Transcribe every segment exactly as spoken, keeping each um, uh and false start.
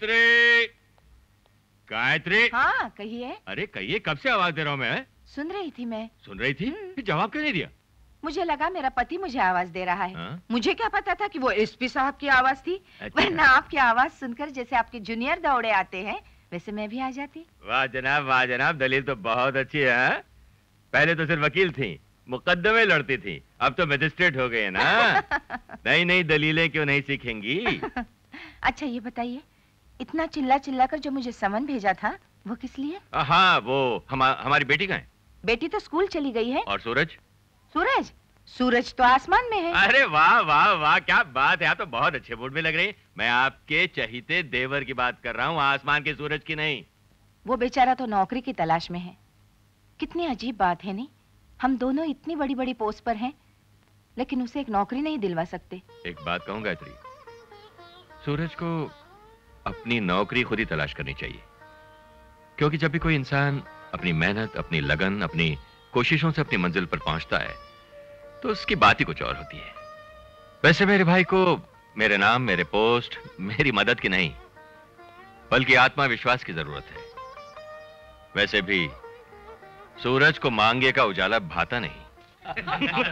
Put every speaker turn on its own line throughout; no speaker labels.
गायत्री, गायत्री।
हाँ कहिए।
अरे कहिए, कब से आवाज दे रहा हूँ मैं?
सुन रही थी मैं।
सुन रही थी? फिर जवाब क्यों नहीं दिया?
मुझे लगा मेरा पति मुझे आवाज दे रहा है।
हाँ?
मुझे क्या पता था कि वो एसपी साहब की आवाज थी।
अच्छा।
वरना आपकी आवाज सुनकर जैसे आपके जूनियर दौड़े आते हैं वैसे मैं भी आ जाती।
वाह जनाब, वाह जनाब, दलील तो बहुत अच्छी है। पहले तो सिर्फ वकील थी, मुकदमे लड़ती थी, अब तो मैजिस्ट्रेट हो गए ना। नई नई दलीलें क्यों नहीं सीखेंगी?
अच्छा ये बताइए, इतना चिल्ला चिल्ला कर जो मुझे समन भेजा था वो किस लिए?
हाँ, वो हम, हमारी बेटी कहाँ है?
बेटी तो स्कूल चली गई है।
और सूरज?
सूरज? सूरज तो आसमान में है।
अरे वाह वाह वाह, क्या बात है, आप तो बहुत अच्छे मूड में लग रही हैं। मैं आपके चहीते देवर की बात कर रहा हूँ, आसमान के सूरज की नहीं।
वो बेचारा तो नौकरी की तलाश में है। कितनी अजीब बात है नहीं, हम दोनों इतनी बड़ी बड़ी पोस्ट पर हैं, लेकिन उसे एक नौकरी नहीं दिलवा सकते।
एक बात कहूँ गायत्री, सूरज को अपनी नौकरी खुद ही तलाश करनी चाहिए, क्योंकि जब भी कोई इंसान अपनी मेहनत, अपनी लगन, अपनी कोशिशों से अपनी मंजिल पर पहुंचता है तो उसकी बात ही कुछ और होती है। वैसे मेरे भाई को मेरे नाम, मेरे पोस्ट, मेरी मदद की नहीं, बल्कि आत्मविश्वास की जरूरत है। वैसे भी सूरज को मांगे का उजाला भाता नहीं।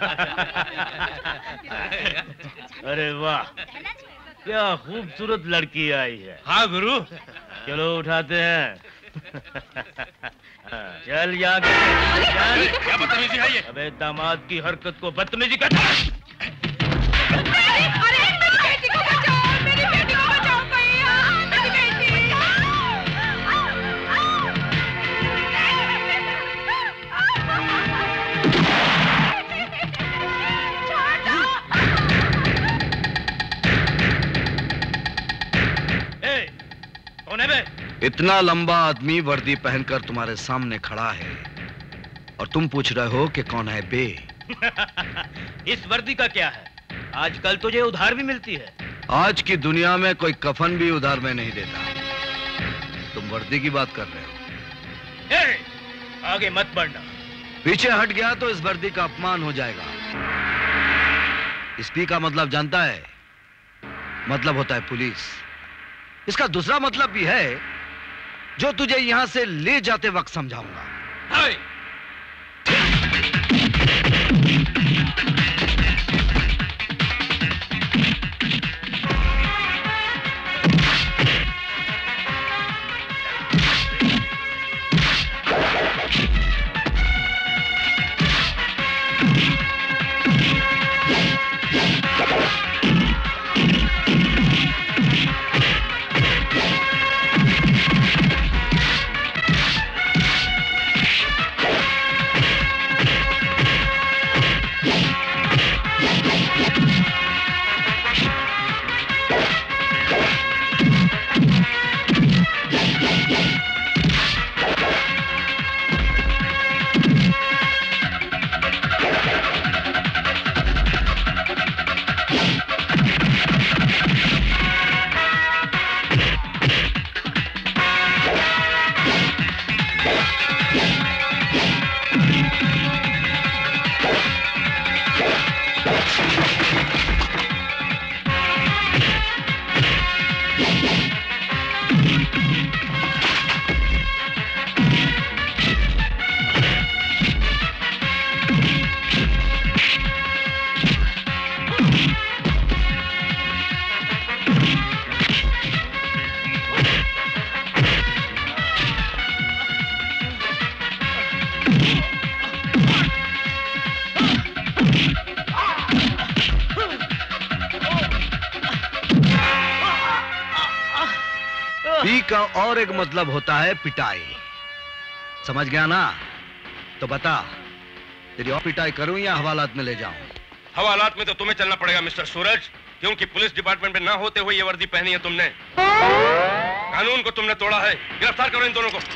अरे वाह, क्या खूबसूरत लड़की आई है।
हाँ गुरु।
चलो उठाते हैं। चल यहाँ
क्या बदतमीजी है ये?
अबे दामाद की हरकत को बदतमीजी कहता है।
अरे मेरी बेटी को बचाओ, मेरी बेटी को बचाओ भैया, मेरी बेटी।
ए, कौन है बे?
इतना लंबा आदमी वर्दी पहनकर तुम्हारे सामने खड़ा है और तुम पूछ रहे हो कि कौन है बे?
इस वर्दी का क्या है? आजकल तुझे उधार भी मिलती है।
आज की दुनिया में कोई कफन भी उधार में नहीं देता। तुम वर्दी की बात कर रहे हो।
ए, आगे मत बढ़ना।
पीछे हट गया तो इस वर्दी का अपमान हो जाएगा। इस पी का मतलब जानता है? मतलब होता है पुलिस। इसका दूसरा मतलब भी है जो तुझे यहां से ले जाते वक्त समझाऊंगा। पी का और एक मतलब होता है पिटाई। समझ गया ना? तो बता, तेरी और पिटाई करूं या हवालात में ले जाऊं?
हवालात में तो तुम्हें चलना पड़ेगा मिस्टर सूरज, क्योंकि पुलिस डिपार्टमेंट में ना होते हुए ये वर्दी पहनी है तुमने। कानून को तुमने तोड़ा है। गिरफ्तार करो इन दोनों को।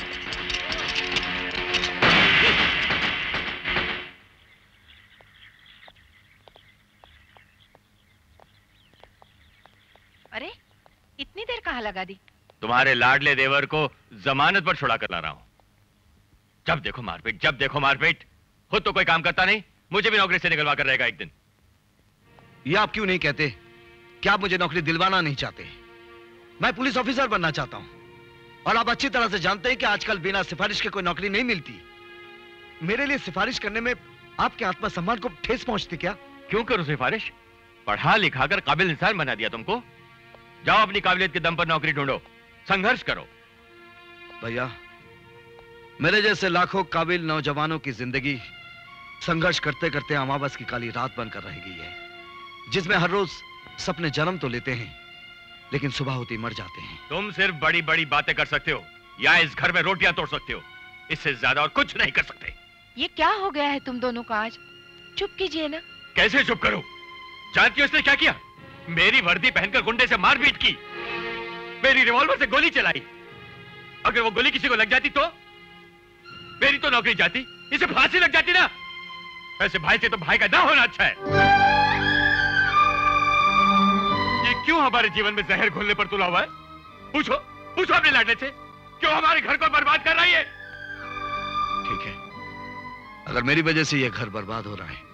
अरे इतनी देर कहाँ लगा दी?
तुम्हारे लाडले देवर को जमानत पर छुड़ा कर ला रहा हूं। जब देखो मारपीट, जब देखो मारपीट। खुद तो कोई काम करता नहीं, मुझे भी नौकरी से निकलवा कर रहेगा एक दिन।
ये आप क्यों नहीं कहते? क्या आप मुझे नौकरी दिलवाना नहीं चाहते? मैं पुलिस ऑफिसर बनना चाहता हूं, और आप अच्छी तरह से जानते हैं कि आजकल बिना सिफारिश के कोई नौकरी नहीं मिलती। मेरे लिए सिफारिश करने में आपके आत्मसम्मान को ठेस पहुंचती क्या?
क्यों करूं सिफारिश? पढ़ा लिखा कर काबिल इंसान बना दिया तुमको। जाओ अपनी काबिलियत के दम पर नौकरी ढूंढो, संघर्ष करो।
भैया, मेरे जैसे लाखों काबिल नौजवानों की जिंदगी संघर्ष करते करते अमावस की काली रात बनकर रह गई है, जिसमें हर रोज सपने जन्म तो लेते हैं लेकिन सुबह होती मर जाते हैं।
तुम सिर्फ बड़ी बड़ी बातें कर सकते हो या इस घर में रोटियां तोड़ सकते हो, इससे ज्यादा और कुछ नहीं कर सकते।
ये क्या हो गया है तुम दोनों का आज? चुप कीजिए ना।
कैसे चुप करो? जानती हो इसने क्या किया? मेरी वर्दी पहनकर गुंडे से मारपीट की, मेरी रिवॉल्वर से गोली चलाई। अगर वो गोली किसी को लग जाती तो मेरी तो नौकरी जाती, इसे फांसी लग जाती ना। ऐसे भाई से तो भाई का ना होना अच्छा है। ये क्यों हमारे जीवन में जहर घोलने पर तुला हुआ है? पूछो पूछो अपने लाडले से, क्यों हमारे घर को बर्बाद कर रही है?
ठीक है, अगर मेरी वजह से यह घर बर्बाद हो रहा है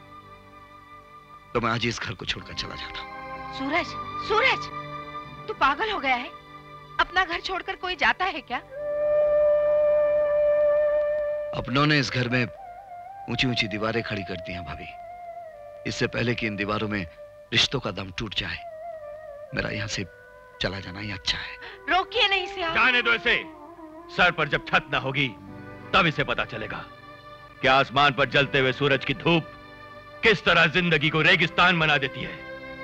तो मैं आज ही इस घर को छोड़कर चला जाता हूं।
सूरज, सूरज, तू पागल हो गया है? अपना घर छोड़कर कोई जाता है क्या?
अपनों ने इस घर में ऊंची ऊंची दीवारें खड़ी कर दी हैं भाभी। इससे पहले कि इन दीवारों में रिश्तों का दम टूट जाए, मेरा यहां से चला जाना ही अच्छा है।
रोकिए नहीं इसे।
जाने दो इसे। सर पर जब छत ना होगी तब इसे पता चलेगा कि आसमान पर जलते हुए सूरज की धूप किस तरह जिंदगी को रेगिस्तान बना देती है।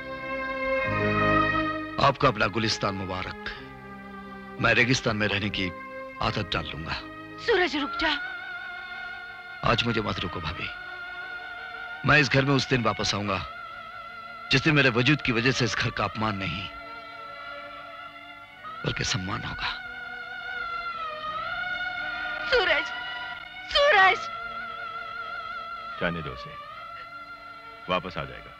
आपका अपना गुलिस्तान मुबारक। मैं रेगिस्तान में रहने की आदत डाल लूंगा।
सूरज रुक जा।
आज मुझे मत रोको भाभी। मैं इस घर में उस दिन वापस आऊंगा जिस दिन मेरे वजूद की वजह से इस घर का अपमान नहीं बल्कि सम्मान होगा।
सूरज, सूरज।
जाने दो उसे, वापस आ जाएगा।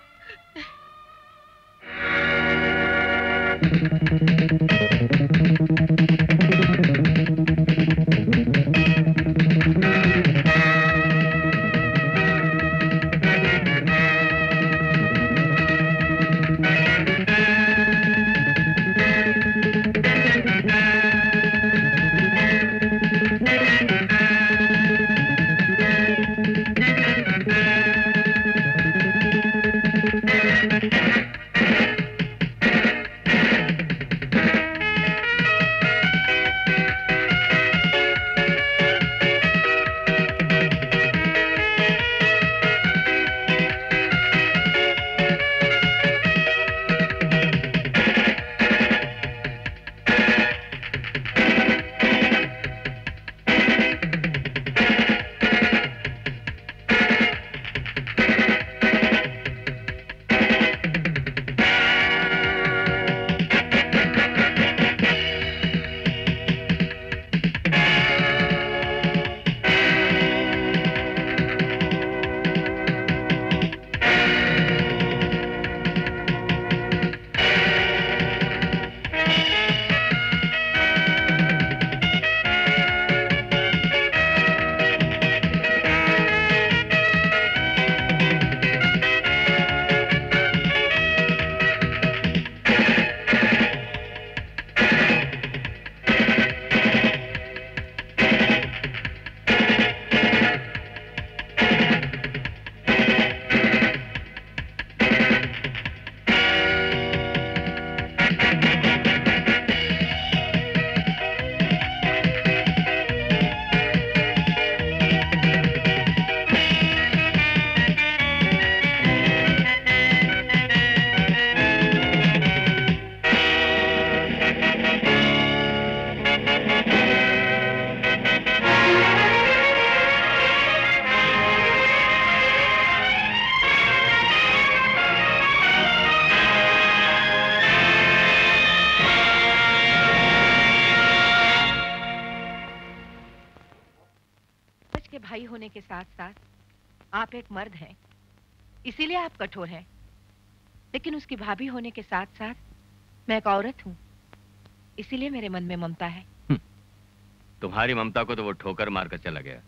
के साथ साथ आप एक मर्द हैं, इसीलिए आप कठोर हैं। लेकिन उसकी भाभी होने के साथ साथ मैं एक औरत हूं, इसीलिए मेरे मन में ममता है।
तुम्हारी ममता को तो वो ठोकर मारकर चला गया,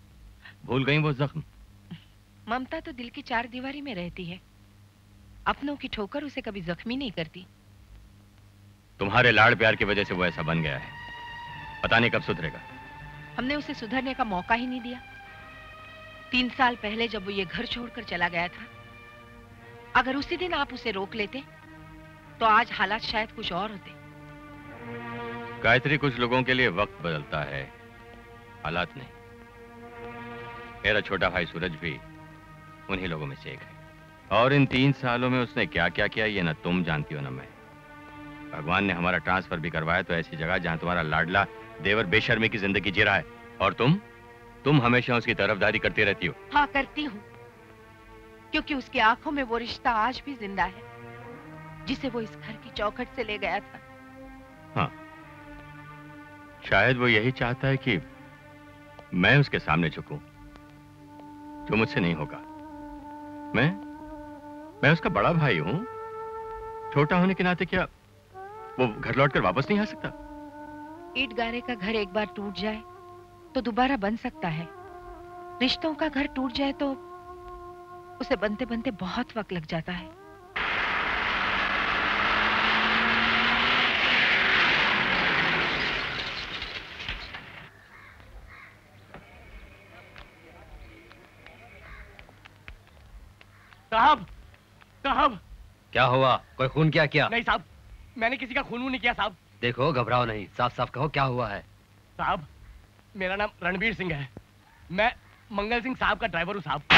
भूल गई वो जख्म।
ममता तो दिल की चार दीवारी में रहती है, अपनों की ठोकर उसे कभी जख्मी नहीं करती।
तुम्हारे लाड़ प्यार की वजह से वो ऐसा बन गया है, पता नहीं कब सुधरेगा।
हमने उसे सुधरने का मौका ही नहीं दिया। तीन साल पहले जब वो ये घर छोड़कर चला गया था, अगर उसी दिन आप उसे रोक लेते तो आज हालात शायद कुछ और होते।
गायत्री, कुछ लोगों के लिए वक्त बदलता है, हालात नहीं। मेरा छोटा भाई सूरज भी उन्हीं लोगों में से एक है, और इन तीन सालों में उसने क्या क्या किया ये ना तुम जानती हो ना मैं। भगवान ने हमारा ट्रांसफर भी करवाया तो ऐसी जगह जहां तुम्हारा लाडला देवर बेशर्मी की जिंदगी जी रहा है, और तुम तुम हमेशा उसकी तरफदारी करती रहती हो।
हाँ, करती हूँ, क्योंकि उसकी आंखों में वो रिश्ता आज भी जिंदा है जिसे वो इस घर की चौखट से ले गया था।
हाँ, शायद वो यही चाहता है कि मैं उसके सामने झुकूं, जो मुझसे नहीं होगा। मैं मैं उसका बड़ा भाई हूं, छोटा होने के नाते क्या वो घर लौटकर वापस नहीं आ सकता?
ईंट गारे का घर एक बार टूट जाए तो दोबारा बन सकता है। रिश्तों का घर टूट जाए तो उसे बनते बनते बहुत वक्त लग जाता है।
साहब, साहब।
क्या हुआ? कोई खून क्या किया?
नहीं साहब, मैंने किसी का खून नहीं किया साहब।
देखो, घबराओ नहीं, साफ साफ कहो क्या हुआ है।
साहब, मेरा नाम रणबीर सिंह है, मैं मंगल सिंह साहब का ड्राइवर हूँ साहब।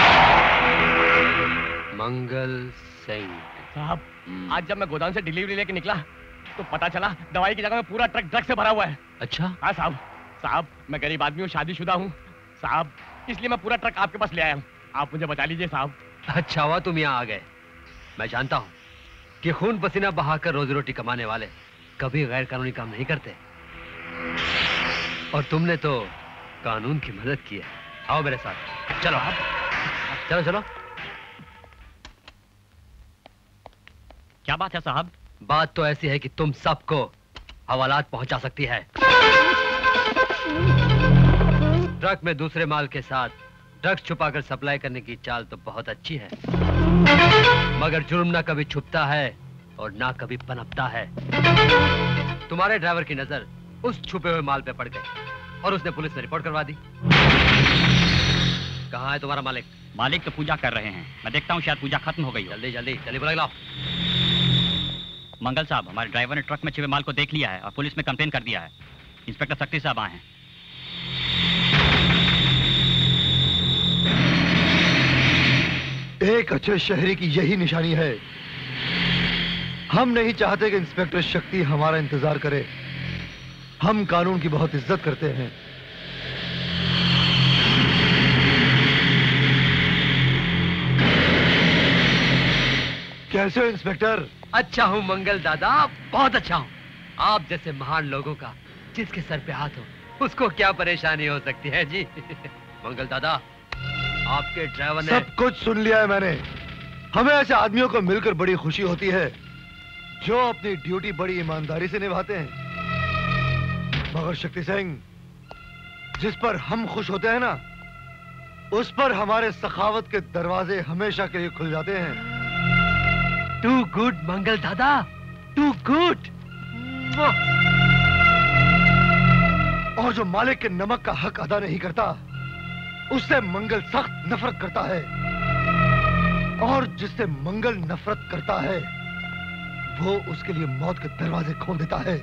मंगल सिंह
साहब, आज जब मैं गोदाम से डिलीवरी लेके निकला तो पता चला दवाई की जगह में पूरा ट्रक ड्रग से भरा हुआ है।
अच्छा?
हाँ साहब। साहब, मैं गरीब आदमी हूँ, शादीशुदा हूँ साहब, इसलिए मैं पूरा ट्रक आपके पास ले आया हूँ। आप मुझे बचा लीजिए साहब।
अच्छा हुआ तुम यहाँ आ गए। मैं जानता हूँ कि खून पसीना बहाकर रोजी रोटी कमाने वाले कभी गैर कानूनी काम नहीं करते, और तुमने तो कानून की मदद की है। आओ मेरे साथ, चलो आप, चलो चलो।
क्या बात है साहब?
बात तो ऐसी है कि तुम सबको हवालात पहुंचा सकती है। ट्रक में दूसरे माल के साथ ड्रग्स छुपाकर सप्लाई करने की चाल तो बहुत अच्छी है, मगर जुर्म ना कभी छुपता है और ना कभी पनपता है। तुम्हारे ड्राइवर की नजर उस छुपे हुए माल पे पड़ गई और उसने पुलिस में रिपोर्ट करवा दी। कहाँ है तुम्हारा मालिक?
मालिक तो पूजा कर रहे हैं, मैं देखता हूँ शायद पूजा खत्म हो गई हो।
जल्दी जल्दी जल्दी बुला लाओ।
मंगल साहब, हमारे ड्राइवर ने ट्रक में छिपे माल को देख लिया है और पुलिस में कंप्लेन कर दिया है। इंस्पेक्टर सक्ती साहब आए हैं।
एक अच्छे शहरी की यही निशानी है। हम नहीं चाहते कि इंस्पेक्टर शक्ति हमारा इंतजार करे। हम कानून की बहुत इज्जत करते हैं। कैसे हो इंस्पेक्टर?
अच्छा हूँ मंगल दादा, बहुत अच्छा हूँ। आप जैसे महान लोगों का जिसके सर पे हाथ हो उसको क्या परेशानी हो सकती है जी। मंगल दादा, आपके ड्राइवर ने
सब कुछ सुन लिया है मैंने। हमें ऐसे आदमियों को मिलकर बड़ी खुशी होती है जो अपनी ड्यूटी बड़ी ईमानदारी से निभाते हैं। मगर शक्ति सिंह, जिस पर हम खुश होते हैं ना, उस पर हमारे सखावत के दरवाजे हमेशा के लिए खुल जाते हैं।
टू गुड मंगल दादा, टू गुड।
और जो मालिक के नमक का हक अदा नहीं करता उससे मंगल सख्त नफरत करता है, और जिससे मंगल नफरत करता है वो उसके लिए मौत के दरवाजे खोल देता है।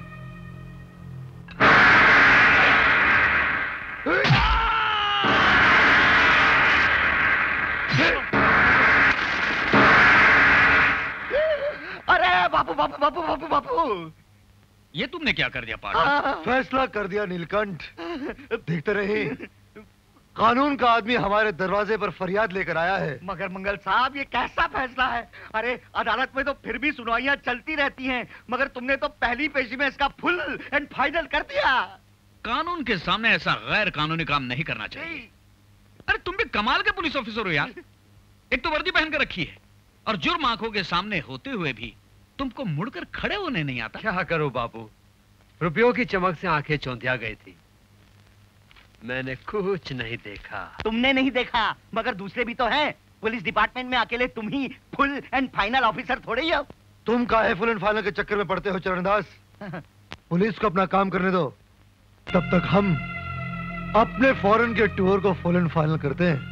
अरे बापू बापू बापू बापू बापू,
ये तुमने क्या कर दिया पार्टनर?
फैसला कर दिया नीलकंठ। देखते रहे, कानून का आदमी हमारे दरवाजे पर फरियाद लेकर आया है।
मगर मंगल साहब, ये कैसा फैसला है? अरे अदालत में तो फिर भी सुनवाइयां चलती रहती हैं, मगर तुमने तो पहली पेशी में इसका फुल एंड फाइनल कर दिया।
कानून के सामने ऐसा गैर कानूनी काम नहीं करना चाहिए। अरे तुम भी कमाल के पुलिस ऑफिसर हो यार। एक तो वर्दी पहन कर रखी है और जुर्म आंखों के सामने होते हुए भी तुमको मुड़कर खड़े होने नहीं आता।
क्या करूं बाबू, रुपयों की चमक से आंखें चौंधिया गई थी। मैंने कुछ नहीं देखा।
तुमने नहीं देखा, मगर दूसरे भी तो हैं। पुलिस डिपार्टमेंट में अकेले तुम ही फुल एंड फाइनल ऑफिसर थोड़े ही हो।
तुम काहे फुल एंड फाइनल के चक्कर में पड़ते हो चरणदास? पुलिस को अपना काम करने दो, तब तक हम अपने फॉरेन के टूर को फुल एंड फाइनल करते हैं।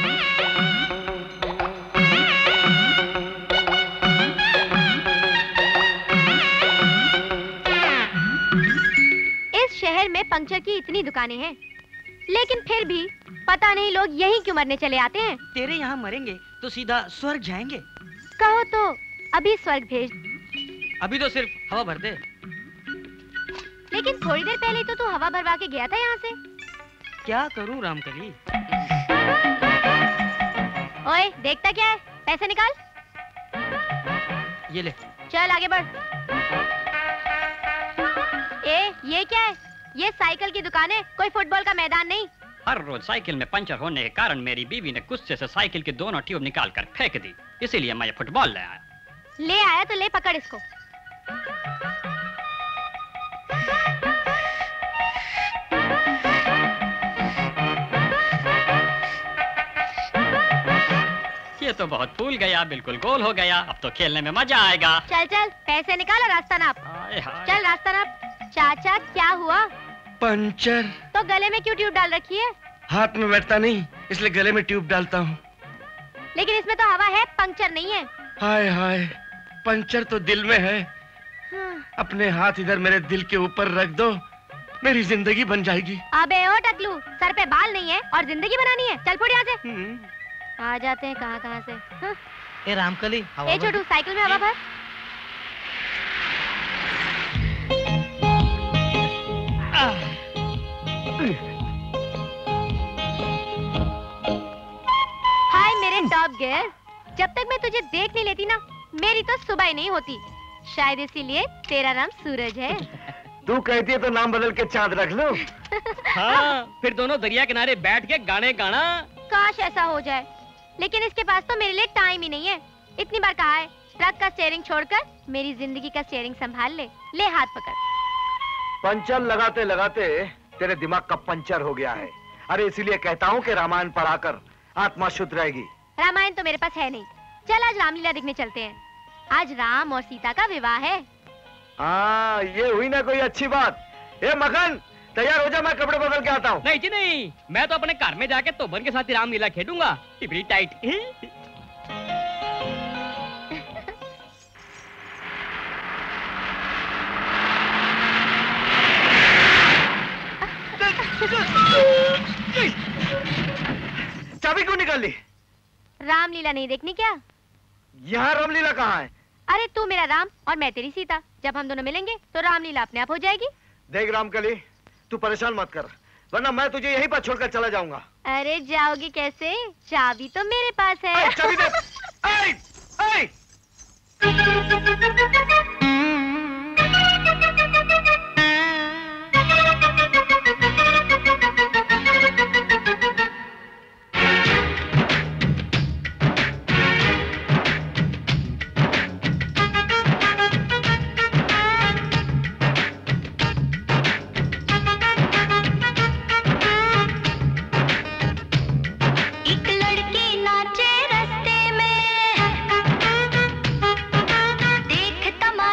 इस शहर में पंक्चर की इतनी दुकानें हैं, लेकिन फिर भी पता नहीं लोग यहीं क्यों मरने चले आते हैं।
तेरे यहाँ मरेंगे तो सीधा स्वर्ग जाएंगे।
कहो तो अभी स्वर्ग भेज।
अभी तो सिर्फ हवा भर दे।
लेकिन थोड़ी देर पहले तो तू हवा भरवा के गया था यहाँ से।
क्या करूँ रामकली?
ओए, देखता क्या है? पैसे निकाल।
ये ले।
चल आगे बढ़। ए, ये क्या है? ये साइकिल की दुकान है, कोई फुटबॉल का मैदान नहीं।
हर रोज साइकिल में पंचर होने के कारण मेरी बीवी ने गुस्से से साइकिल की दोनों ट्यूब निकाल कर फेंक दी, इसीलिए मैं ये फुटबॉल ले आया।
ले आया तो ले, पकड़ इसको।
ये तो बहुत फूल गया, बिल्कुल गोल हो गया। अब तो खेलने में मजा आएगा।
चल चल, पैसे निकाल और रास्ता नाप।
हाय हाय।
चल रास्ता नाप। चाचा, क्या हुआ?
पंचर।
तो गले में क्यों ट्यूब डाल रखी है?
हाथ में बैठता नहीं, इसलिए गले में ट्यूब डालता हूँ।
लेकिन इसमें तो हवा है, पंक्चर नहीं है।
हाय हाय, पंचर तो दिल में है।
हाँ।
अपने हाथ इधर मेरे दिल के ऊपर रख दो, मेरी जिंदगी बन जाएगी।
अबे ओ टकलू, सर पे बाल नहीं है और जिंदगी बनानी है। चल फुट यहाँ से। आ जाते हैं कहाँ कहाँ से। हाँ।
ए रामकली,
ए छोटू, साइकिल में हवा भर। हाय मेरे टॉप गर्ल, जब तक मैं तुझे देख नहीं लेती ना, मेरी तो सुबह ही नहीं होती। शायद इसीलिए तेरा नाम सूरज है।
तू कहती है तो नाम बदल के चांद रख लो।
हाँ, फिर दोनों दरिया किनारे बैठ के गाने गाना।
काश ऐसा हो जाए, लेकिन इसके पास तो मेरे लिए टाइम ही नहीं है। इतनी बार कहा है, ट्रक का स्टीयरिंग छोड़कर मेरी जिंदगी का स्टीयरिंग संभाल ले। ले हाथ पकड़।
पंचर लगाते लगाते तेरे दिमाग का पंचर हो गया है। अरे इसीलिए कहता हूँ कि रामायण पढ़ाकर आत्मा शुद्ध रहेगी।
रामायण तो मेरे पास है नहीं। चल आज रामलीला देखने चलते हैं। आज राम और सीता का विवाह है।
हाँ, ये हुई ना कोई अच्छी बात। ए मखन, तैयार हो जा, मैं कपड़े बदल के आता हूँ।
नहीं जी नहीं, मैं तो अपने घर में जाके तोमर के साथ ही रामलीला खेलूंगा। टिपरी टाइट।
चाबी क्यों निकाल ली?
रामलीला नहीं देखनी क्या?
यहाँ रामलीला कहाँ है?
अरे तू मेरा राम और मैं तेरी सीता। जब हम दोनों मिलेंगे तो रामलीला अपने आप हो जाएगी।
देख रामकली, तू परेशान मत कर, वरना मैं तुझे यहीं पर छोड़कर चला जाऊंगा।
अरे जाओगी कैसे? चाबी तो मेरे पास है।
चाबी दे। आई, आई।
नाचे रास्ते में, देख तमा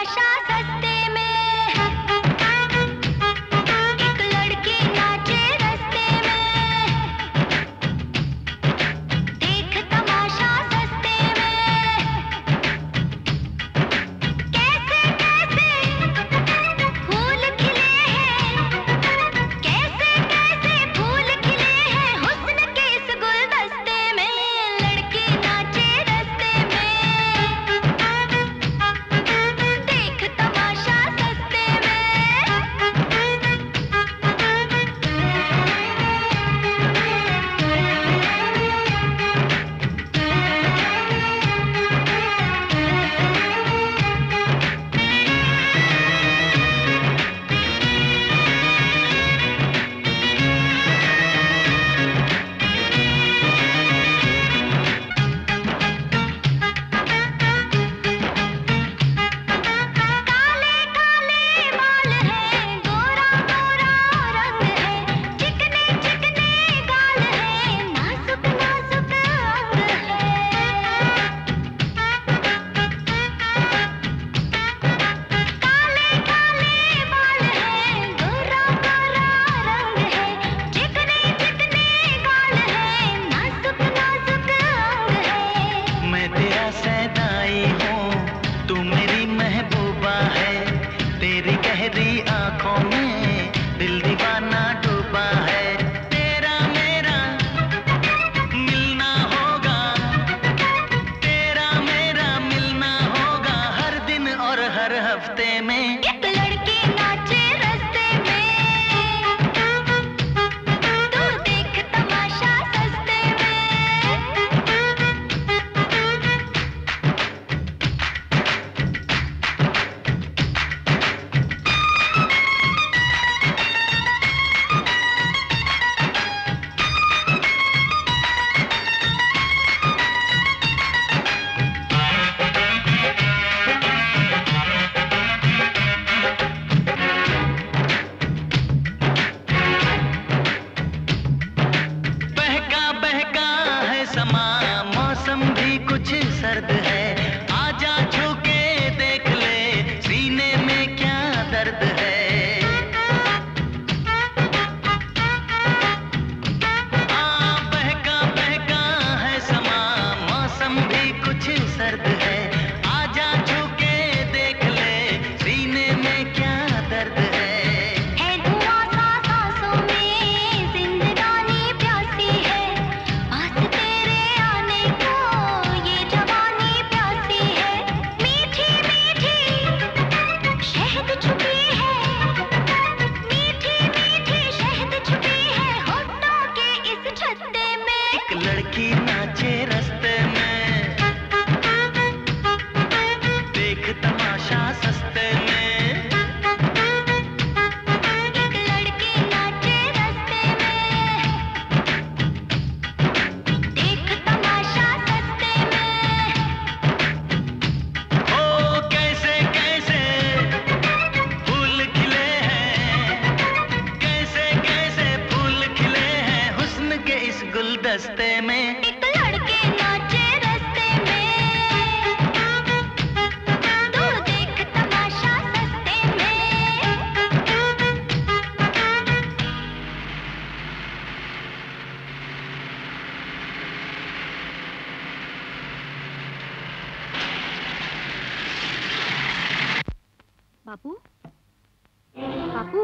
बापू, बापू,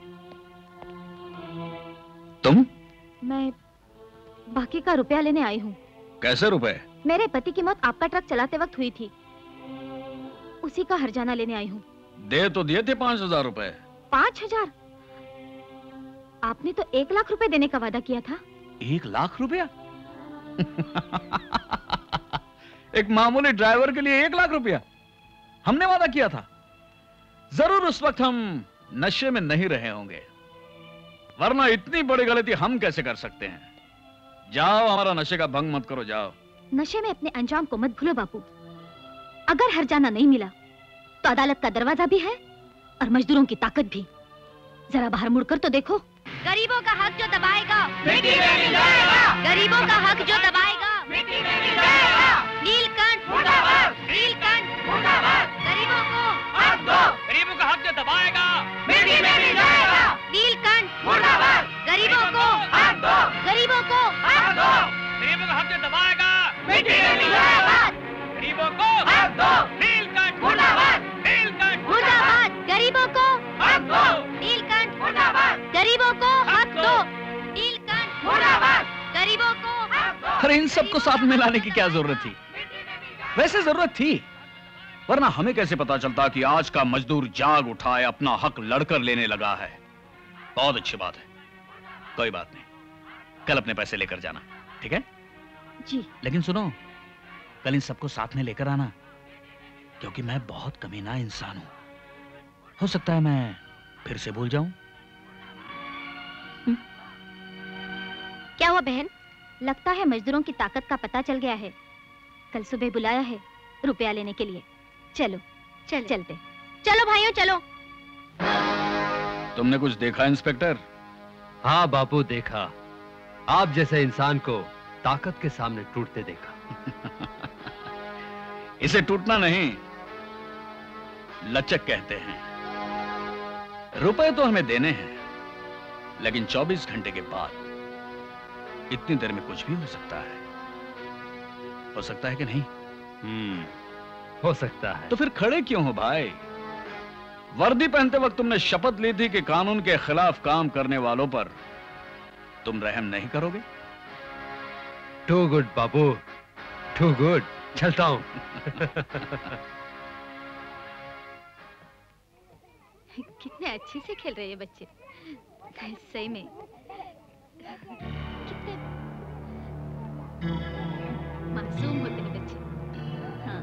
तुम?
मैं बाकी का रुपया लेने आई हूँ।
कैसे रुपए?
मेरे पति की मौत आपका ट्रक चलाते वक्त हुई थी, उसी का हर्जाना लेने आई हूँ।
दे तो दिए थे पांच हजार रुपए।
पाँच हजार? आपने तो एक लाख रुपए देने का वादा किया था।
एक लाख रुपया? एक मामूली ड्राइवर के लिए एक लाख रुपया हमने वादा किया था। जरूर उस वक्त हम नशे में नहीं रहे होंगे, वरना इतनी बड़ी गलती हम कैसे कर सकते हैं। जाओ, हमारा नशे का भंग मत करो, जाओ।
नशे में अपने अंजाम को मत भूलो बापू। अगर हर्जाना नहीं मिला तो अदालत का दरवाजा भी है और मजदूरों की ताकत भी। जरा बाहर मुड़कर तो देखो। गरीबों का हक जो दबाएगा मिट्टी में मिल जाएगा। गरीबों का हक जो दबाएगा मिट्टी में मिल जाएगा। नीलकंठ मुर्दाबाद, नीलकंठ मुर्दाबाद। गरीबों को हक दो।
गरीबों का हक जो दबाएगा
मिट्टी में मिल जाएगा। नीलकंठ मुर्दाबाद। गरीबों को हक दो। गरीबों को हक दो।
गरीबों का हक जो दबाएगा
मिट्टी में मिल जाएगा।
गरीबों को हक दो। नीलकंठ
मुर्दाबाद,
नीलकंठ
मुर्दाबाद। गरीबों को हक दो। नीलकंठ मुर्दाबाद। गरीबों को हक दो। नीलकंठ मुर्दाबाद। गरीबों को हक दो।
अरे इन सबको साथ में लाने की क्या जरूरत थी? वैसे जरूरत थी, वरना हमें कैसे पता चलता कि आज का मजदूर जाग उठा है, अपना हक लड़कर लेने लगा है। बहुत अच्छी बात है, कोई बात नहीं, कल अपने पैसे लेकर जाना, ठीक है?
जी।
लेकिन सुनो, कल इन सबको साथ में लेकर आना, क्योंकि मैं बहुत कमीना इंसान हूं। हो सकता है मैं फिर से भूल जाऊं।
क्या हुआ बहन? लगता है मजदूरों की ताकत का पता चल गया है। कल सुबह बुलाया है रुपया लेने के लिए। चलो चल चलते। चलो भाइयों चलो।
तुमने कुछ देखा इंस्पेक्टर?
हाँ बापू, देखा। आप जैसे इंसान को ताकत के सामने टूटते देखा।
इसे टूटना नहीं, लचक कहते हैं। रुपए तो हमें देने हैं, लेकिन चौबीस घंटे के बाद इतनी देर में कुछ भी हो सकता है। हो सकता है कि नहीं?
हम्म, हो सकता है।
तो फिर खड़े क्यों हो भाई? वर्दी पहनते वक्त तुमने शपथ ली थी कि कानून के खिलाफ काम करने वालों पर तुम रहम नहीं करोगे।
टू गुड बाबू, टू गुड। चलता हूं।
कितने अच्छे से खेल रहे हैं बच्चे, सही में। कितने मासूम होते हैं बच्चे। हाँ।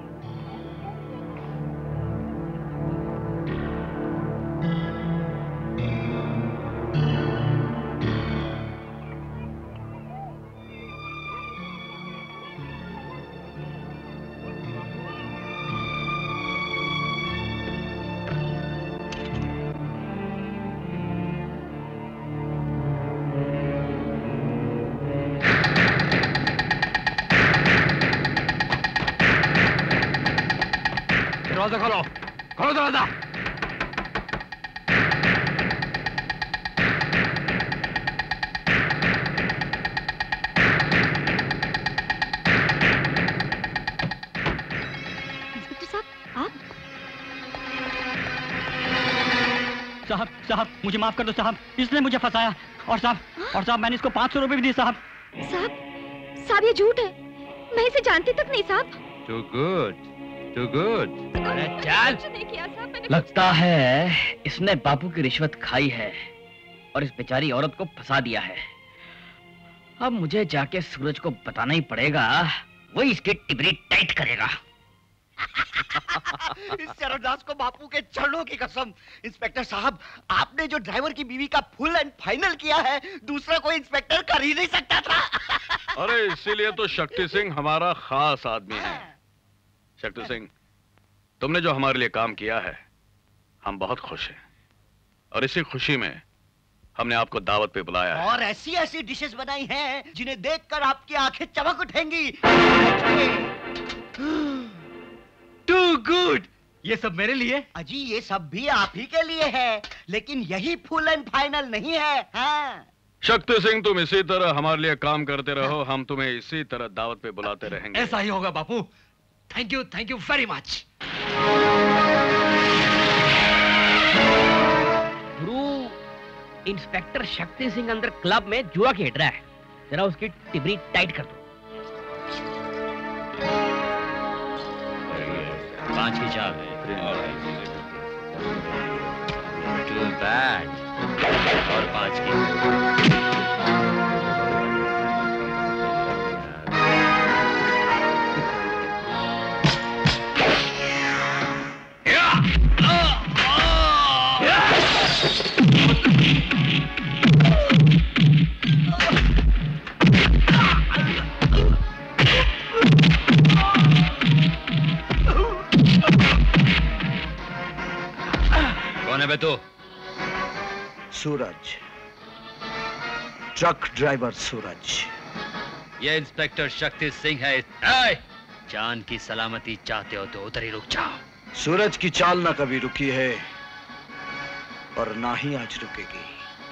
दरवाजा खोलो, खोलो दरवाजा।
इंस्पेक्टर साहब, आप?
साहब साहब मुझे माफ कर दो साहब, इसने मुझे फंसाया। और साहब और साहब मैंने इसको पाँच सौ रुपए भी दिए साहब।
साहब, साहब ये झूठ है, मैं इसे जानती तक नहीं साहब।
Too good, too good.
अरे चल।
लगता है इसने बापू की रिश्वत खाई है और इस बेचारी औरत को फंसा दिया है। अब मुझे जाके सूरज को बताना ही पड़ेगा, वही इसकी टिबरी टाइट करेगा।
इस शरणदास को बापू के चरणों की कसम। इंस्पेक्टर साहब, आपने जो ड्राइवर की बीवी का फुल एंड फाइनल किया है, दूसरा कोई इंस्पेक्टर कर ही नहीं सकता था।
अरे इसीलिए तो शक्ति सिंह हमारा खास आदमी है। शक्ति सिंह, तुमने जो हमारे लिए काम किया है, हम बहुत खुश हैं, और इसी खुशी में हमने आपको दावत पे बुलाया है।
और ऐसी ऐसी डिशेस बनाई हैं जिन्हें देखकर आपकी आंखें चमक उठेंगी।
To good. ये सब मेरे लिए?
अजी ये सब भी आप ही के लिए है, लेकिन यही फुल एंड फाइनल नहीं है। हाँ।
शक्ति सिंह, तुम इसी तरह हमारे लिए काम करते रहो, हम तुम्हें इसी तरह दावत पे बुलाते रहेंगे।
ऐसा ही होगा बापू। Thank you, thank you very much.
Inspector Shakti Singh अंदर क्लब में जुआ खेल रहा है, जरा उसकी टिबरी टाइट कर दो।
पांच की चाल है। Too bad. और पांच की।
कौन है बे तू?
Suraj, truck driver Suraj.
ये इंस्पेक्टर शक्ति सिंह है। ए! जान की सलामती चाहते हो तो उधर ही रुक जाओ।
सूरज की चाल ना कभी रुकी है और ना ही आज रुकेगी।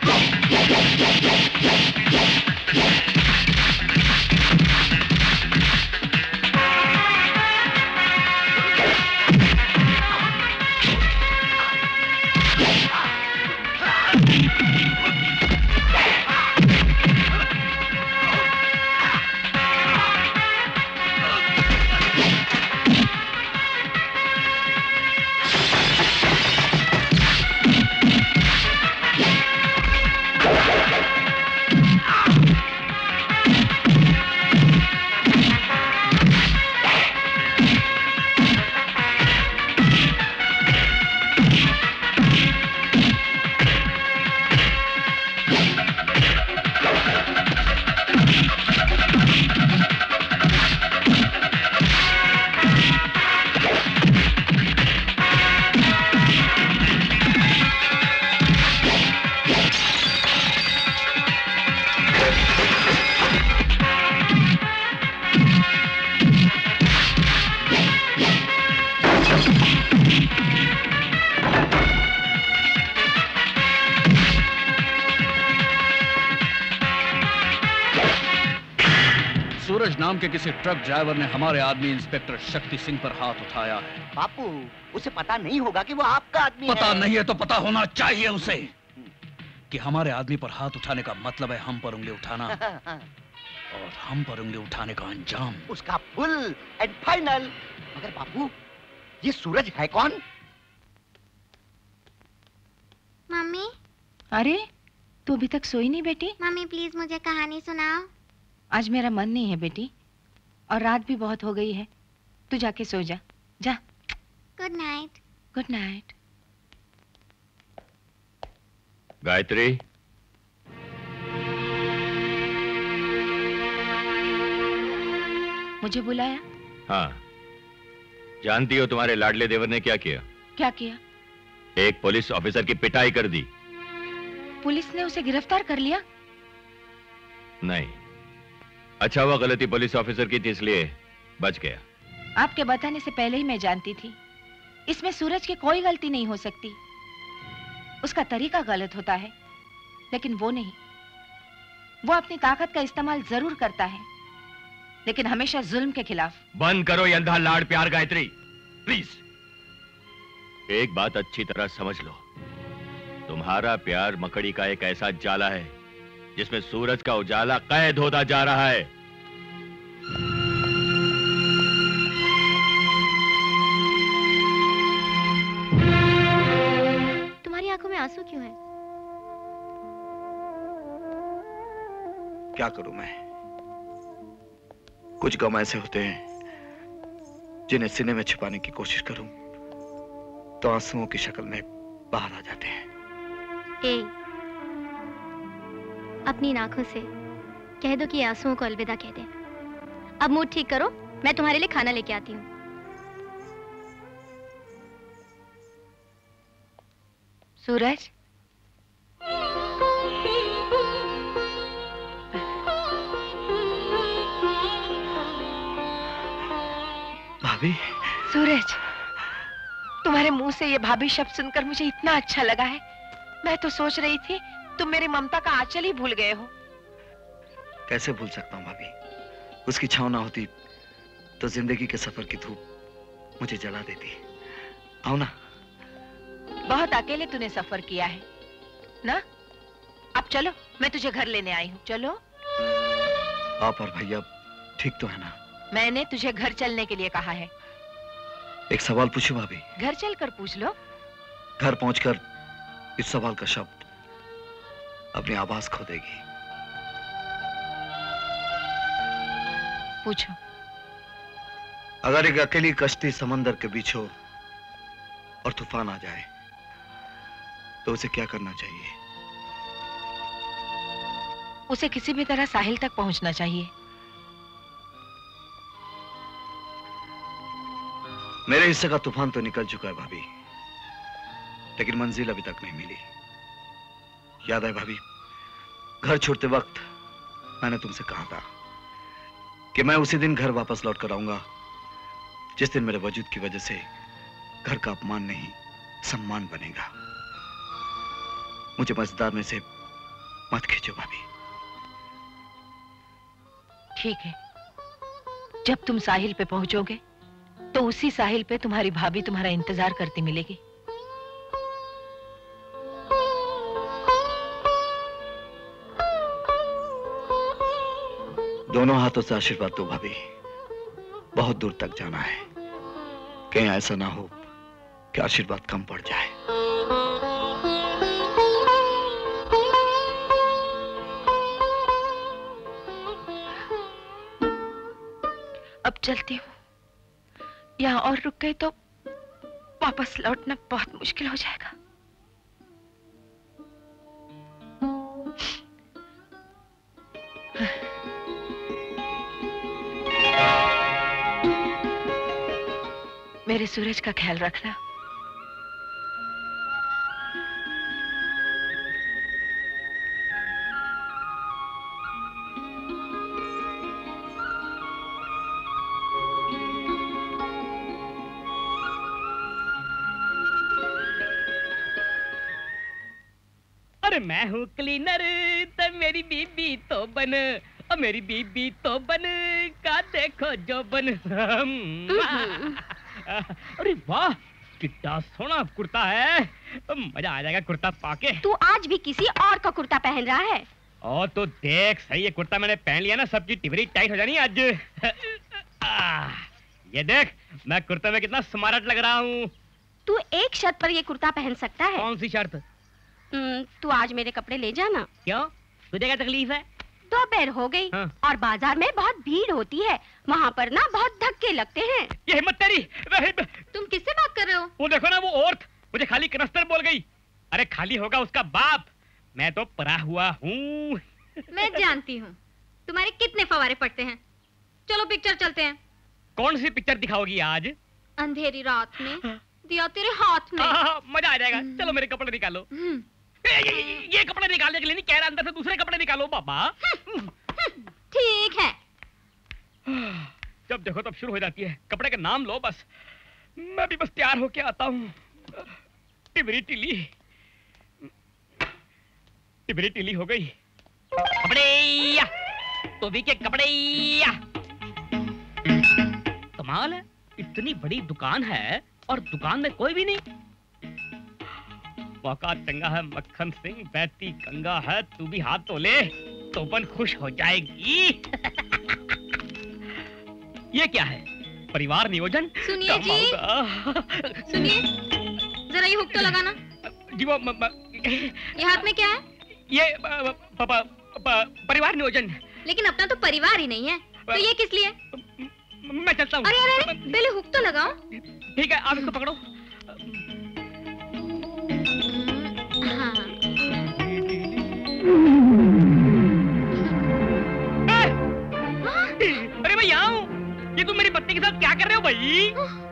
नाम के किसी ट्रक ड्राइवर ने हमारे आदमी इंस्पेक्टर शक्ति सिंह पर हाथ उठाया है।
बापू, उसे पता नहीं होगा कि वो आपका आदमी
पता
है।
नहीं है तो पता होना चाहिए उसे कि हमारे आदमी पर हाथ उठाने का मतलब है हम पर उंगली उठाना और हम पर उंगली उठाने का अंजाम
उसका फुल एंड फाइनल। मगर बापू, ये सूरज है कौन?
मम्मी। अरे तू अभी तक सोई नहीं बेटी?
मम्मी प्लीज मुझे कहानी सुनाओ।
आज मेरा मन नहीं है बेटी, और रात भी बहुत हो गई है। तू जाके सो जा, जा।
Good night.
Good night.
Gayatri,
मुझे बुलाया?
हाँ, जानती हो तुम्हारे लाडले देवर ने क्या किया?
क्या किया?
एक पुलिस ऑफिसर की पिटाई कर दी।
पुलिस ने उसे गिरफ्तार कर लिया?
नहीं, अच्छा हुआ गलती पुलिस ऑफिसर की थी, इसलिए बच गया।
आपके बताने से पहले ही मैं जानती थी इसमें सूरज की कोई गलती नहीं हो सकती। उसका तरीका गलत होता है, लेकिन वो नहीं। वो अपनी ताकत का इस्तेमाल जरूर करता है, लेकिन हमेशा जुल्म के खिलाफ।
बंद करो ये अंधा लाड़ प्यार गायत्री, प्लीज। एक बात अच्छी तरह समझ लो, तुम्हारा प्यार मकड़ी का एक ऐसा जाला है जिसमें सूरज का उजाला कैद होता जा रहा है।
तुम्हारी आंखों में आंसू क्यों हैं?
क्या करूं मैं? कुछ गम ऐसे होते हैं जिन्हें सीने में छिपाने की कोशिश करूं तो आंसुओं की शक्ल में बाहर आ जाते हैं।
ए, अपनी आंखों से कह दो कि आंसुओं को अलविदा कह दे। अब मूड ठीक करो, मैं तुम्हारे लिए खाना लेके आती हूँ।
सूरज,
भाभी।
सूरज, तुम्हारे मुंह से ये भाभी शब्द सुनकर मुझे इतना अच्छा लगा है। मैं तो सोच रही थी तुम मेरी ममता का आंचल ही भूल गए हो।
कैसे भूल सकता हूँ भाभी? उसकी छांव ना होती तो जिंदगी के सफर की धूप मुझे जला देती। आओ ना।
बहुत अकेले तूने सफर किया है ना? आप चलो, मैं तुझे घर लेने आई हूँ, चलो।
आप और भैया ठीक तो है ना?
मैंने तुझे घर चलने के लिए कहा है।
एक सवाल पूछूं भाभी?
घर चलकर पूछ लो।
घर पहुंचकर इस सवाल का शब्द अपनी आवाज खो देगी।
पूछो।
अगर एक अकेली कश्ती समंदर के बीच हो और तूफान आ जाए तो उसे क्या करना चाहिए?
उसे किसी भी तरह साहिल तक पहुंचना चाहिए।
मेरे हिस्से का तूफान तो निकल चुका है भाभी, लेकिन मंजिल अभी तक नहीं मिली। याद है भाभी, घर छोड़ते वक्त मैंने तुमसे कहा था कि मैं उसी दिन घर वापस लौट कर आऊंगा जिस दिन मेरे वजूद की वजह से घर का अपमान नहीं सम्मान बनेगा। मुझे मजेदार में से मत खींचो भाभी।
ठीक है, जब तुम साहिल पे पहुंचोगे तो उसी साहिल पे तुम्हारी भाभी तुम्हारा इंतजार करती मिलेगी।
दोनों हाथों से आशीर्वाद दो भाभी, बहुत दूर तक जाना है। कहीं ऐसा ना हो कि आशीर्वाद कम पड़ जाए।
अब चलती हूँ, यहाँ और रुक गई तो वापस लौटना बहुत मुश्किल हो जाएगा। मेरे सूरज का ख्याल रखना।
अरे मैं हूँ क्लीनर तो मेरी बीबी तो बन, और मेरी बीबी तो बन का देखो जो बन। अरे वाह, कितना सोना कुर्ता है, मजा आ जाएगा कुर्ता पाके।
तू आज भी किसी और का कुर्ता पहन रहा है।
और तो देख, सही है कुर्ता मैंने पहन लिया ना, सबकी टिबरी टाइट हो जानी आज। आ, ये देख मैं कुर्ते में कितना स्मार्ट लग रहा हूँ।
तू एक शर्त पर ये कुर्ता पहन सकता है।
कौन सी शर्त?
तू आज मेरे कपड़े ले जाना।
क्यों, तुझे क्या तकलीफ है?
दोपहर हो गई। हाँ। और बाजार में बहुत भीड़ होती है, वहाँ पर ना बहुत धक्के लगते हैं।
ये हिम्मत तेरी।
तुम किससे बात कर रहे हो?
वो देखो ना, वो औरत मुझे खाली कनस्तर बोल गई। अरे खाली होगा उसका बाप, मैं तो परा हुआ हूँ।
मैं जानती हूँ तुम्हारे कितने फवारे पड़ते हैं। चलो पिक्चर चलते हैं।
कौन सी पिक्चर दिखाओगी आज?
अंधेरी रात में दिया तेरे हाथ में।
हाँ, मजा आ जाएगा। चलो मेरे कपड़े निकालो। ये, ये, ये कपड़े निकालने के लिए नहीं कह रहा, अंदर से दूसरे कपड़े निकालो बाबा।
ठीक है।
जब देखो तब शुरू हो जाती है, कपड़े का नाम लो बस। मैं भी बस तैयार होके आता हूँ। टिबरी टिली टिबरी टिली हो गई। कपड़े या, तो भी के कपड़े या। कमाल है, इतनी बड़ी दुकान है और दुकान में कोई भी नहीं। मौका चंगा है मक्खन सिंह, बैठी गंगा है, तू भी हाथ तो ले, तोपन खुश हो जाएगी। ये क्या है, परिवार नियोजन?
सुनिए जी, सुनिए जरा ये हुक तो लगाना।
जी वो म, म,
ये हाथ में क्या है?
ये प, प, प, प, परिवार नियोजन।
लेकिन अपना तो परिवार ही नहीं है, तो ये किस लिए?
मैं चलता हूँ।
अरे अरे अरे, पहले हुक तो लगाओ।
ठीक है, आप इसको पकड़ो।
हाँ।
अरे मैं यहाँ हूँ, ये तुम मेरी पत्नी के साथ क्या कर रहे हो भाई?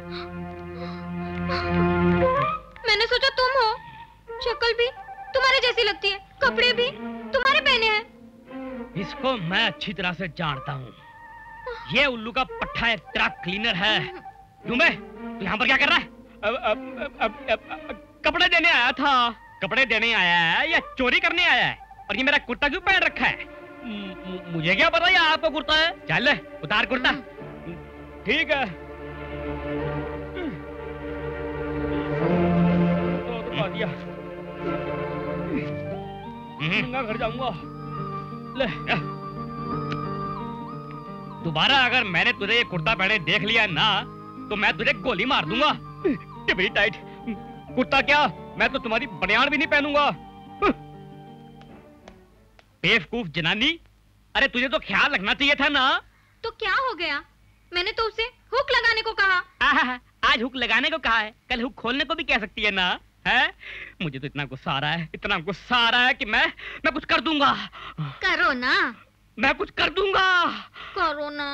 मैंने सोचा तुम हो, शक्ल भी तुम्हारे जैसी लगती है, कपड़े भी तुम्हारे पहने हैं।
इसको मैं अच्छी तरह से जानता हूँ, ये उल्लू का पट्टा एक ट्रक क्लीनर है। डूबे, तू यहाँ पर क्या कर रहा है? अब, अब, अब, अब, अब, कपड़े देने आया था। कपड़े देने आया है या चोरी करने आया है? और ये मेरा कुर्ता क्यों पहन रखा है? मुझे क्या पता ये आपका कुर्ता है। चल उतार कुर्ता। ठीक है, तो दिया। नंगा घर जाऊंगा। ले दोबारा अगर मैंने तुझे ये कुर्ता पहने देख लिया ना तो मैं तुझे गोली मार दूंगा। टिबरी टाइट कुर्ता क्या, मैं तो तुम्हारी बनियान भी नहीं पहनूंगा। बेवकूफ जनानी, अरे तुझे तो ख्याल रखना चाहिए था ना।
तो क्या हो गया? मैंने तो उसे हुक लगाने को कहा।
आहा, आज हुक लगाने को कहा है, कल हुक खोलने को भी कह सकती है ना। है मुझे तो इतना गुस्सा आ रहा है, इतना गुस्सा आ रहा है कि मैं मैं कुछ कर दूंगा।
करो ना।
मैं कुछ कर दूंगा।
करो ना।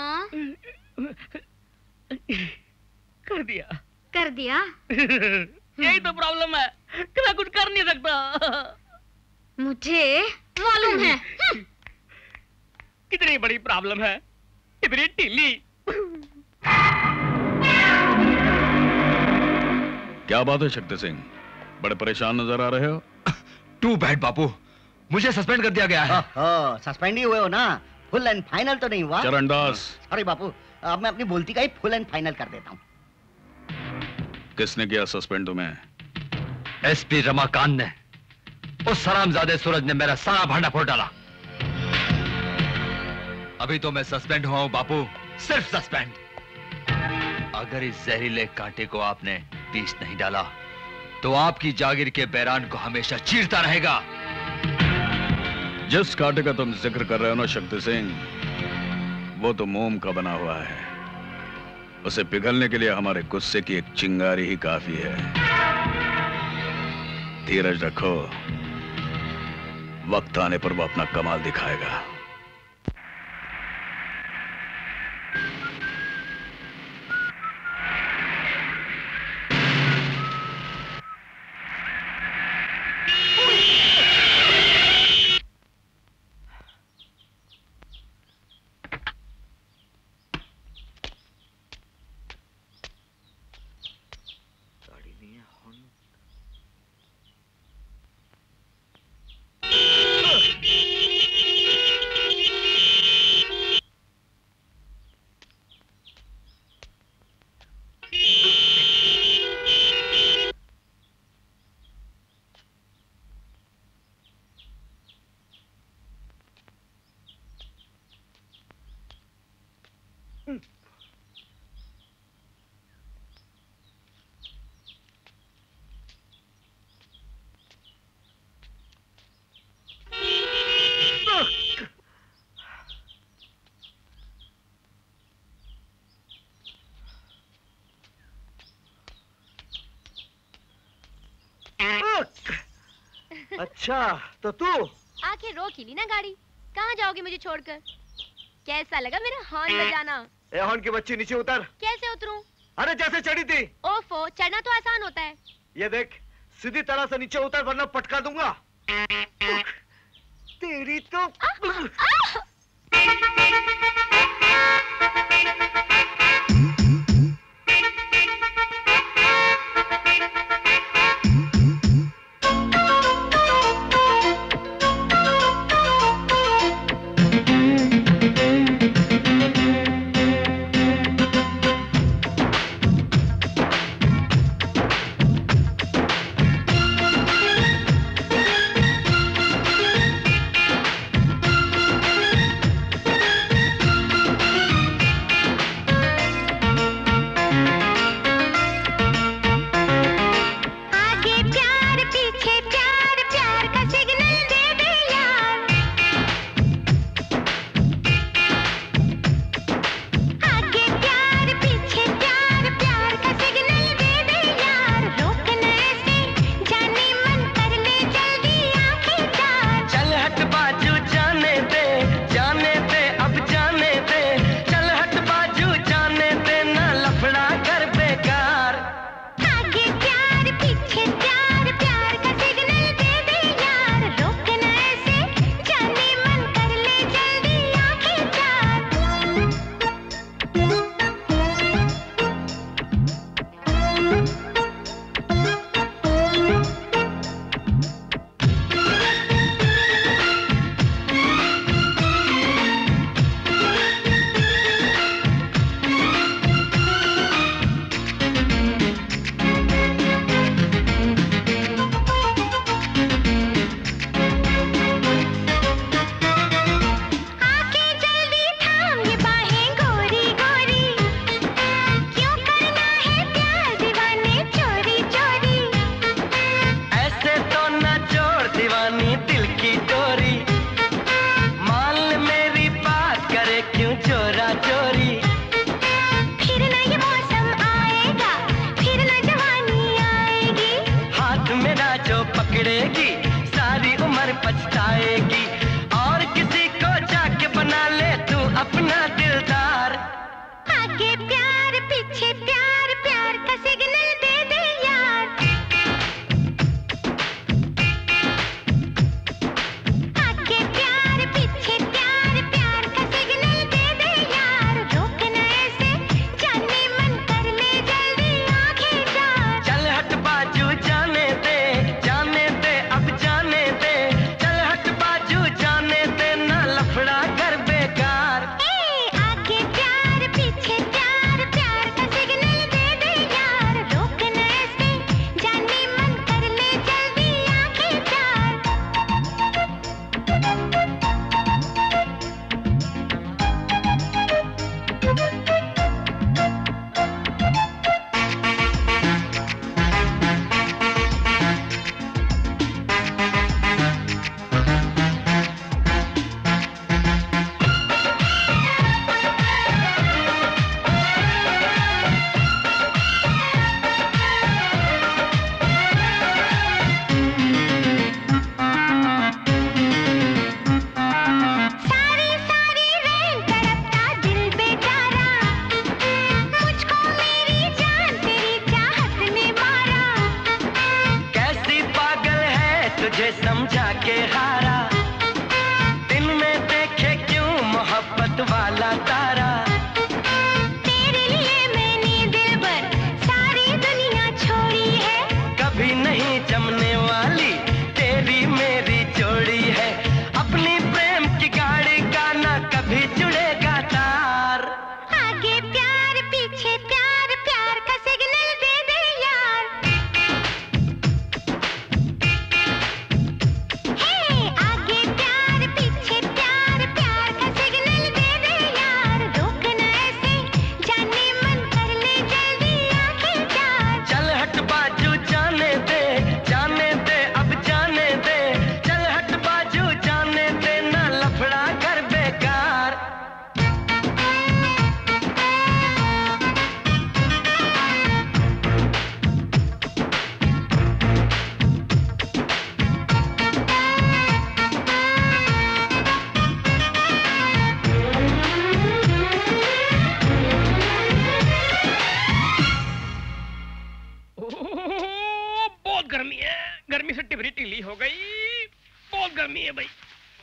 कर दिया
कर दिया।
यही तो प्रॉब्लम है कि मैं कुछ कर नहीं सकता।
मुझे मालूम है।
कितनी बड़ी प्रॉब्लम है, कितनी ढीली।
क्या बात है शक्ति सिंह, बड़े परेशान नजर आ रहे हो।
टू बैड बापू, मुझे सस्पेंड कर दिया गया है।
ओह, सस्पेंड ही हुए हो ना, फुल एंड फाइनल तो नहीं हुआ।
चरणदास।
अरे बापू, अब मैं अपनी बोलती का ही फुल एंड फाइनल कर देता हूँ।
किसने किया सस्पेंड तुम्हें?
एसपी रमाकांत ने। उस हरामजादे सूरज ने मेरा सारा भांडा फोड़ डाला। अभी तो मैं सस्पेंड हुआ हूं बापू, सिर्फ सस्पेंड। अगर इस जहरीले कांटे को आपने पीस नहीं डाला तो आपकी जागीर के बैरान को हमेशा चीरता रहेगा।
जिस कांटे का तुम जिक्र कर रहे हो ना शक्ति सिंह, वो तो मोम का बना हुआ है। उसे पिघलने के लिए हमारे गुस्से की एक चिंगारी ही काफी है। धीरज रखो, वक्त आने पर वो अपना कमाल दिखाएगा।
अच्छा तो तू
आखिर रोक ही ली ना गाड़ी। कहाँ जाओगे मुझे छोड़कर? कैसा लगा मेरा हॉर्न बजाना?
ए हॉर्न की बच्ची, नीचे उतर।
कैसे उतरूं?
अरे जैसे चढ़ी थी।
ओफो, चढ़ना तो आसान होता है।
ये देख, सीधी तरह से नीचे उतर वरना पटका दूंगा। तेरी तो
आ, आ!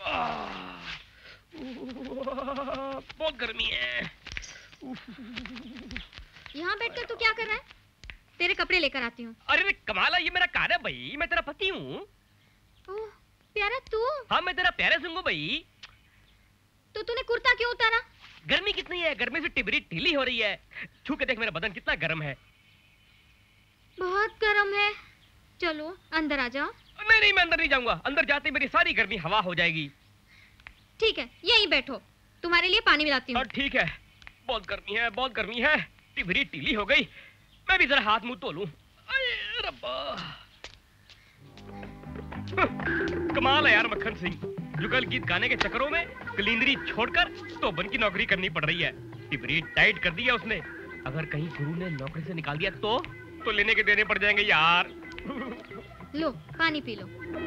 बहुत गर्मी है।
यहाँ बैठकर तू क्या कर रहा है? तेरे कपड़े लेकर आती हूँ।
अरे कमाल है, ये मेरा कार है भाई, मैं तेरा पति हूँ।
ओह प्यारा तू।
हाँ मैं तेरा प्यारा सुंगू भाई।
तो तूने कुर्ता क्यों उतारा?
गर्मी कितनी है, गर्मी से टिबरी ढीली हो रही है। छू के देख मेरा बदन कितना गर्म है।
बहुत गर्म है। चलो अंदर आ जाओ।
नहीं नहीं मैं अंदर नहीं जाऊंगा, अंदर जाते मेरी सारी गर्मी हवा हो जाएगी।
ठीक है यहीं बैठो, तुम्हारे लिए पानी मिलाती हूँ।
ठीक है, बहुत गर्मी है, बहुत गर्मी है, टिबरी ढीली हो गई। मैं भी जरा हाथ मुंह धो लूं। रब्बा कमाल है यार मक्खन सिंह, जुगल गीत गाने के चक्करों में क्लीनरी छोड़कर तोबन की नौकरी करनी पड़ रही है। टिबरी टाइट कर दिया उसने। अगर कहीं गुरु ने नौकरी से निकाल दिया तो तो लेने के देने पड़ जाएंगे यार।
लो पानी पी लो।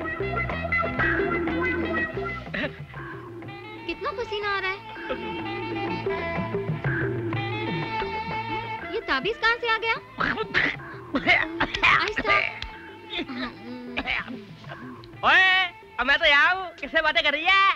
कितना पसीना आ रहा है। ये ताबीज कहाँ से आ गया? आहिस्ता।
ओए, अब मैं तो यहाँ हूँ, किससे बातें कर रही है?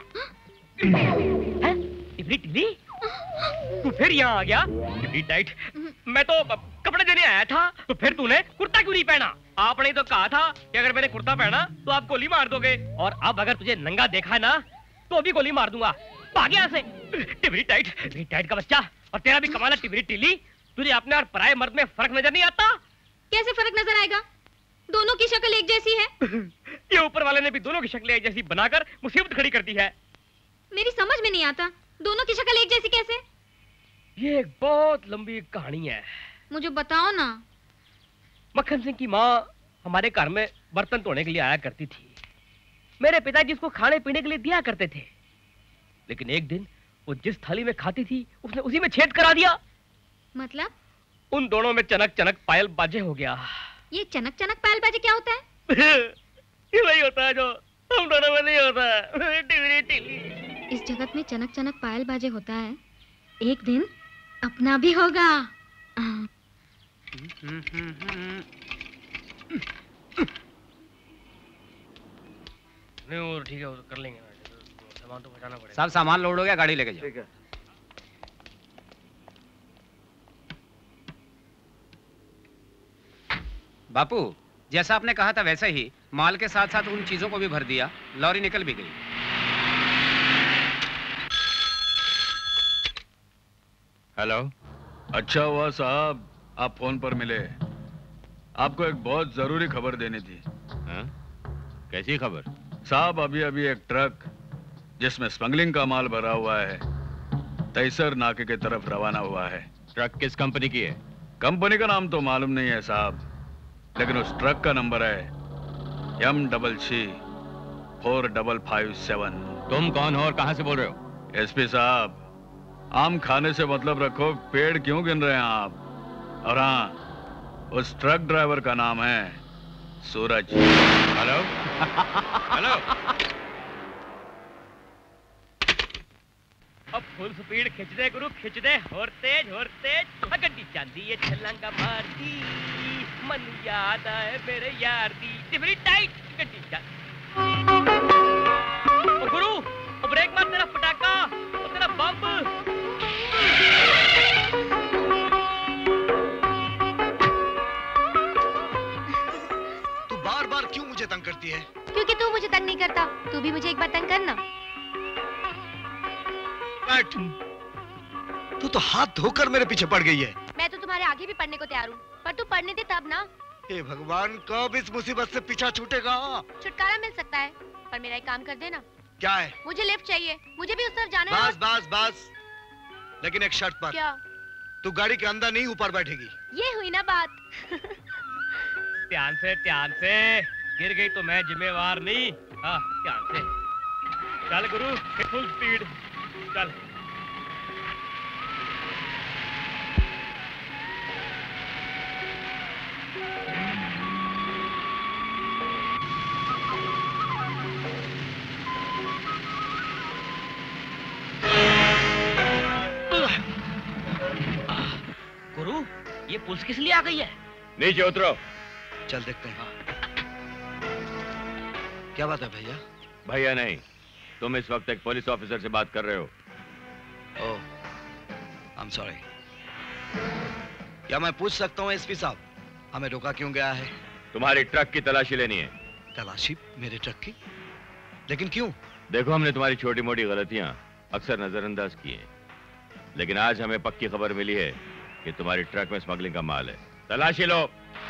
टिबरी टिबरी, तू फिर यहाँ आ गया? टिबरी टाइट, मैं तो कपड़े देने आया था, तो फिर तूने कुर्ता क्यों नहीं पहना? आपने तो कहा था कि अगर मैंने कुर्ता पहना तो आप गोली मार दोगे, और अब अगर तुझे नंगा देखा ना तो भी गोली मार दूंगा। भाग यहाँ से। टिबरी टाइट, टिबरी टाइट का बच्चा, और तेरा भी कमाल है टिबरी टिल्ली। तुझे अपने और पराये मर्द में फर्क नजर नहीं आता?
कैसे फर्क नजर आएगा? दोनों की शक्ल एक जैसी है।
ये ऊपर वाले ने भी दोनों की शक्लें एक जैसी बनाकर मुसीबत खड़ी कर दी है।
मेरी समझ में नहीं आता, दोनों की शक्ल एक जैसी कैसे?
ये एक बहुत लंबी कहानी है।
मुझे बताओ ना।
मक्खन सिंह की माँ हमारे घर में बर्तन धोने के लिए आया करती थी। मेरे पिताजी उसको खाने पीने के लिए दिया करते थे, लेकिन एक दिन वो जिस थाली में खाती थी उसने उसी में छेद करा दिया।
मतलब?
उन दोनों में चनक चनक पायल बाजे हो गया।
ये चनक चनक पायल बाजे क्या होता है?
ये वही होता है जो हम दोनों में नहीं होता। टिबरी टिल्ली।
इस जगत में चनक चनक पायल बाजे होता है, एक दिन अपना भी होगा।
नहीं वो ठीक है, वो कर लेंगे, सामान तो पहुंचाना पड़ेगा।
सब सामान लोड हो गया, गाड़ी लेके जाओ।
ठीक है।
बापू जैसा आपने कहा था वैसे ही माल के साथ साथ उन चीजों को भी भर दिया, लॉरी निकल भी गई।
हेलो। अच्छा हुआ साहब आप फोन पर मिले, आपको एक बहुत जरूरी खबर देनी थी।
हाँ? कैसी खबर?
साहब अभी अभी एक ट्रक जिसमें स्मगलिंग का माल भरा हुआ है तैसर नाके की तरफ रवाना हुआ है।
ट्रक किस कंपनी की है?
कंपनी का नाम तो मालूम नहीं है साहब, लेकिन उस ट्रक का नंबर है M double C four double five seven.
तुम कौन हो और कहां से बोल रहे हो?
एसपी साहब आम खाने से मतलब रखो, पेड़ क्यों गिन रहे हैं आप? और हाँ, उस ट्रक ड्राइवर का नाम है सूरज।
Hello hello.
अब फुल स्पीड खिंच दे गुरु, खिंच दे, और तेज और तेज। गड्डी चांदी ये छलांगा मार दी, मन याद आए मेरे यार दी। टिबरी टाइट, गड्डी चांदी। ओ गुरु, ओ ब्रेक मार, तेरा पटाखा, ओ तेरा बम।
तू बार बार क्यों मुझे तंग करती है?
क्योंकि तू मुझे तंग नहीं करता, तू भी मुझे एक बार तंग करना।
बैठ। तू तो हाथ धोकर मेरे पीछे पड़ गई है।
मैं तो तुम्हारे आगे भी पढ़ने को तैयार हूँ, पर तू पढ़ने दे तब ना।
हे भगवान, कब इस मुसीबत से पीछा छूटेगा?
छुटकारा मिल सकता है, पर मेरा एक काम कर देना।
क्या है?
मुझे लिफ्ट चाहिए, मुझे भी उस तरफ जाना है।
बस बस बस, लेकिन एक शर्त पर।
क्या?
तू गाड़ी के अंदर नहीं ऊपर बैठेगी।
ये हुई ना बात।
ध्यान से, ध्यान से, गिर गई तो मैं जिम्मेवार नहीं। हाँ ध्यान से चल गुरु, फुल स्पीड चल। गुरु ये पुलिस किस लिए आ गई है?
नीचे उतरो।
चल देखते हैं। क्या बात है भैया?
भैया नहीं, तुम इस वक्त एक पुलिस ऑफिसर से बात कर रहे हो।
Oh, I am sorry. क्या मैं पूछ सकता हूँ एसपी साहब, हमें रोका क्यों गया है?
तुम्हारी ट्रक की तलाशी लेनी है।
तलाशी मेरे ट्रक की? लेकिन क्यों?
देखो, हमने तुम्हारी छोटी मोटी गलतियां अक्सर नजरअंदाज की हैं, लेकिन आज हमें पक्की खबर मिली है कि तुम्हारी ट्रक में स्मगलिंग का माल है। तलाशी लो।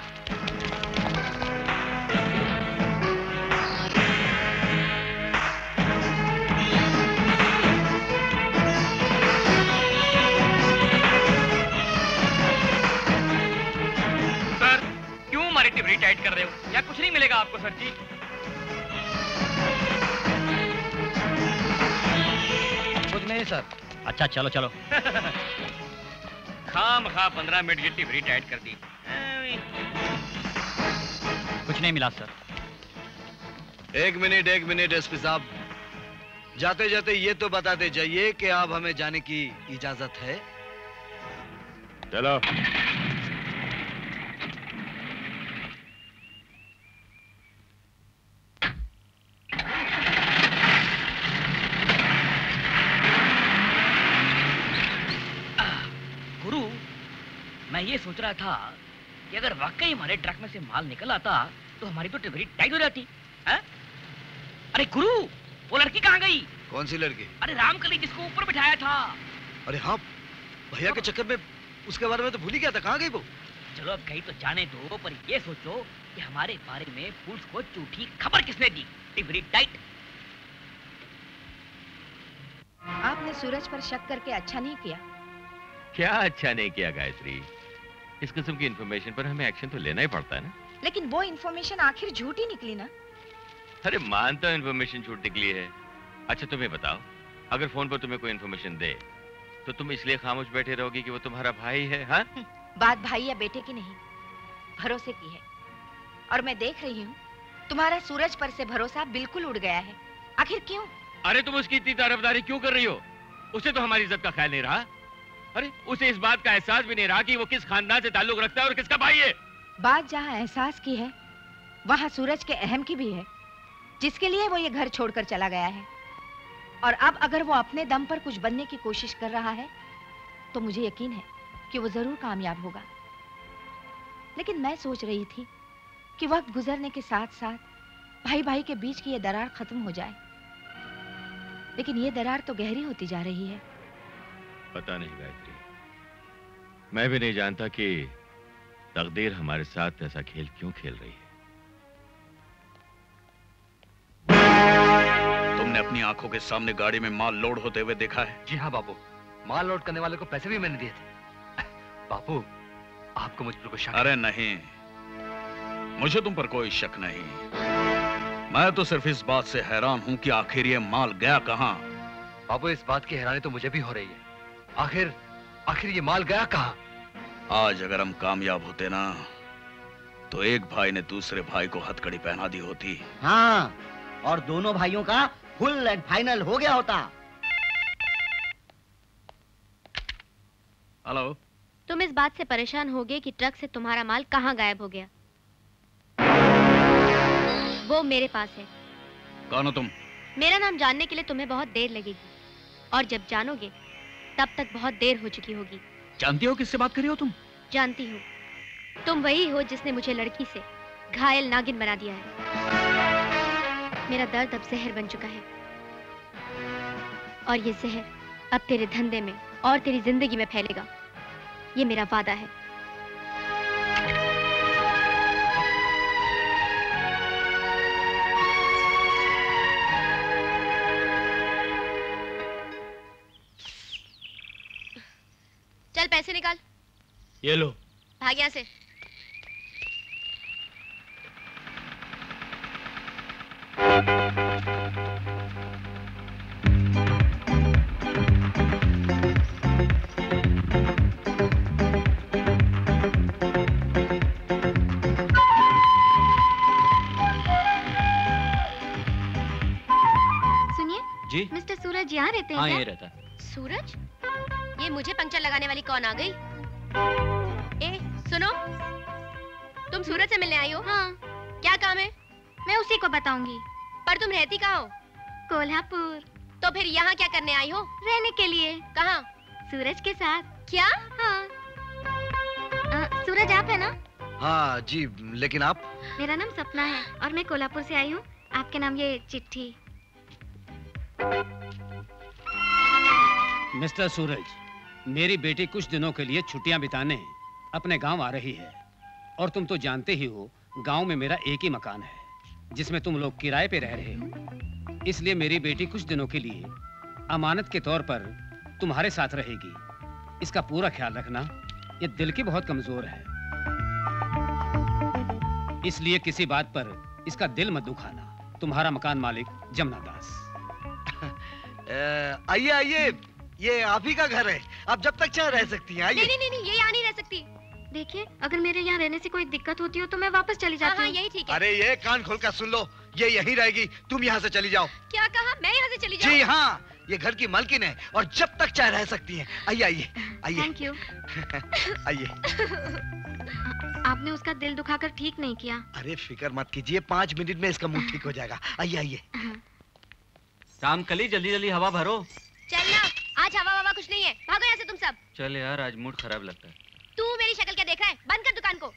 टिबरी टाइट कर रहे हो? या कुछ नहीं मिलेगा आपको सर जी?
कुछ नहीं सर।
अच्छा चलो चलो।
खाम खा पंद्रह मिनट की टिबरी टाइट कर दी।
कुछ नहीं मिला सर।
एक मिनट एक मिनट एसपी साहब, जाते जाते ये तो बताते जाइए कि आप हमें जाने की इजाजत है?
चलो।
मैं ये सोच रहा था कि अगर वाकई हमारे ट्रक में से माल निकल आता तो हमारी तो टिबरी टाइट हो जाती है? अरे गुरु, वो लड़की कहाँ गई?
कौन सी लड़की?
अरे रामकली, जिसको ऊपर बिठाया था।
अरे हाँ, भैया के चक्कर में उसके बारे में तो भूल ही गया था। कहाँ गई वो?
चलो अब कहीं तो जाने दो, पर ये सोचो कि हमारे बारे में पुलिस को झूठी खबर किसने दी? टिबरी टाइट।
आपने सूरज पर शक करके अच्छा नहीं किया।
क्या अच्छा नहीं किया गायत्री? इस किस्म की इंफॉर्मेशन पर हमें एक्शन तो लेना ही पड़ता है ना।
लेकिन वो इंफॉर्मेशन आखिर झूठी निकली ना।
अरे मानता हूं इंफॉर्मेशन झूठ निकली है। अच्छा तुम्हें बताओ, अगर फोन पर तुम्हें कोई इंफॉर्मेशन दे तो तुम इसलिए खामोश बैठे रहोगी कि वो तुम्हारा भाई है? हाँ?
बात भाई या बेटे की नहीं, भरोसे की है। और मैं देख रही हूँ तुम्हारा सूरज पर से भरोसा बिल्कुल उड़ गया है। आखिर क्यों?
अरे तुम उसकी इतनी तरफदारी क्यों कर रही हो? उसे तो हमारी इज्जत का ख्याल नहीं रहा। अरे उसे इस बात का एहसास भी नहीं रहा कि वो किस खानदान से ताल्लुक रखता है और किसका भाई है।
बात जहाँ एहसास की है वहाँ सूरज के अहम की भी है, जिसके लिए वो ये घर छोड़कर चला गया है। और अब अगर वो अपने दम पर कुछ बनने की कोशिश कर रहा है तो मुझे यकीन है कि वो जरूर कामयाब होगा। लेकिन मैं सोच रही थी कि वक्त गुजरने के साथ साथ भाई भाई के बीच की ये दरार खत्म हो जाए, लेकिन ये दरार तो गहरी होती जा रही है।
पता नहीं गायत्री, मैं भी नहीं जानता कि तकदीर हमारे साथ ऐसा खेल क्यों खेल रही है।
तुमने अपनी आंखों के सामने गाड़ी में माल लोड होते हुए देखा है?
जी हाँ बापू, माल लोड करने वाले को पैसे भी मैंने दिए थे। बापू, आपको मुझ पर कोई शक?
अरे नहीं, मुझे तुम पर कोई शक नहीं। मैं तो सिर्फ इस बात से हैरान हूं कि आखिर ये माल गया कहां।
बापू, इस बात की हैरानी तो मुझे भी हो रही है। आखिर आखिर ये माल गया कहां?
आज अगर हम कामयाब होते ना तो एक भाई ने दूसरे भाई को हथकड़ी पहना दी होती।
हाँ, और दोनों भाइयों का फुल एंड फाइनल हो गया होता।
हेलो।
तुम इस बात से परेशान होगे कि ट्रक से तुम्हारा माल कहाँ गायब हो गया। वो मेरे पास है।
कौन हो तुम?
मेरा नाम जानने के लिए तुम्हें बहुत देर लगेगी, और जब जानोगे तब तक बहुत देर हो चुकी होगी।
जानती हो किससे बात कर रही हो तुम?
जानती हूँ, तुम वही हो जिसने मुझे लड़की से घायल नागिन बना दिया है। मेरा दर्द अब जहर बन चुका है, और ये जहर अब तेरे धंधे में और तेरी जिंदगी में फैलेगा। ये मेरा वादा है। चल पैसे निकाल।
ये लो।
भाग यहाँ से। सुनिए
जी।
मिस्टर सूरज यहाँ रहते हैं?
हाँ,
क्या?
ये रहता।
सूरज, ये मुझे पंचर लगाने वाली कौन आ गई? ए, सुनो, तुम सूरज से मिलने आई हो? हाँ। क्या काम है? मैं उसी को बताऊंगी। पर तुम रहती कहाँ हो? कोल्हापुर। तो फिर यहाँ क्या करने आई हो? रहने के लिए। कहाँ? सूरज के साथ। क्या? हाँ। आ, सूरज आप है ना?
हाँ जी, लेकिन आप?
मेरा नाम सपना है और मैं कोल्हापुर से आई हूँ। आपके नाम ये चिट्ठी।
मिस्टर सूरज, मेरी बेटी कुछ दिनों के लिए छुट्टियां बिताने अपने गांव आ रही है और तुम तो जानते ही हो गांव में मेरा एक ही मकान है जिसमें तुम लोग किराए पे रह रहे हो। इसलिए मेरी बेटी कुछ दिनों के लिए अमानत के तौर पर तुम्हारे साथ रहेगी। इसका पूरा ख्याल रखना, ये दिल की बहुत कमजोर है, इसलिए किसी बात पर इसका दिल मत दुखाना। तुम्हारा मकान मालिक जमुना दास।
आइए आइए, ये आप ही का घर है, आप जब तक चाहे रह सकती हैं। आइए।
नहीं नहीं नहीं, ये यहाँ नहीं रह सकती। देखिए, अगर मेरे यहाँ रहने से कोई दिक्कत होती हो तो मैं वापस चली जाती हूँ। यही ठीक है।
अरे ये कान खोल कर सुन लो, ये यहीं रहेगी, तुम यहाँ से चली जाओ।
क्या कहा? मैं यहाँ से चली जाऊँ?
जी हाँ, ये घर की मालकिन है और जब तक चाहे रह सकती हैं। आइए आइए आइए।
Thank you.
आइए।
आपने उसका दिल दुखाकर ठीक नहीं किया।
अरे फिक्र मत कीजिए, पाँच मिनट में इसका मुंह ठीक हो जाएगा। आइए आइए।
रामकली, जल्दी जल्दी हवा भरो।
चलना, आज हवा ववा कुछ नहीं है, भागो यहाँ से तुम सब।
चल यार, आज मूड खराब लगता है।
तू मेरी शक्ल क्या देख रहा है? बंद कर दुकान को।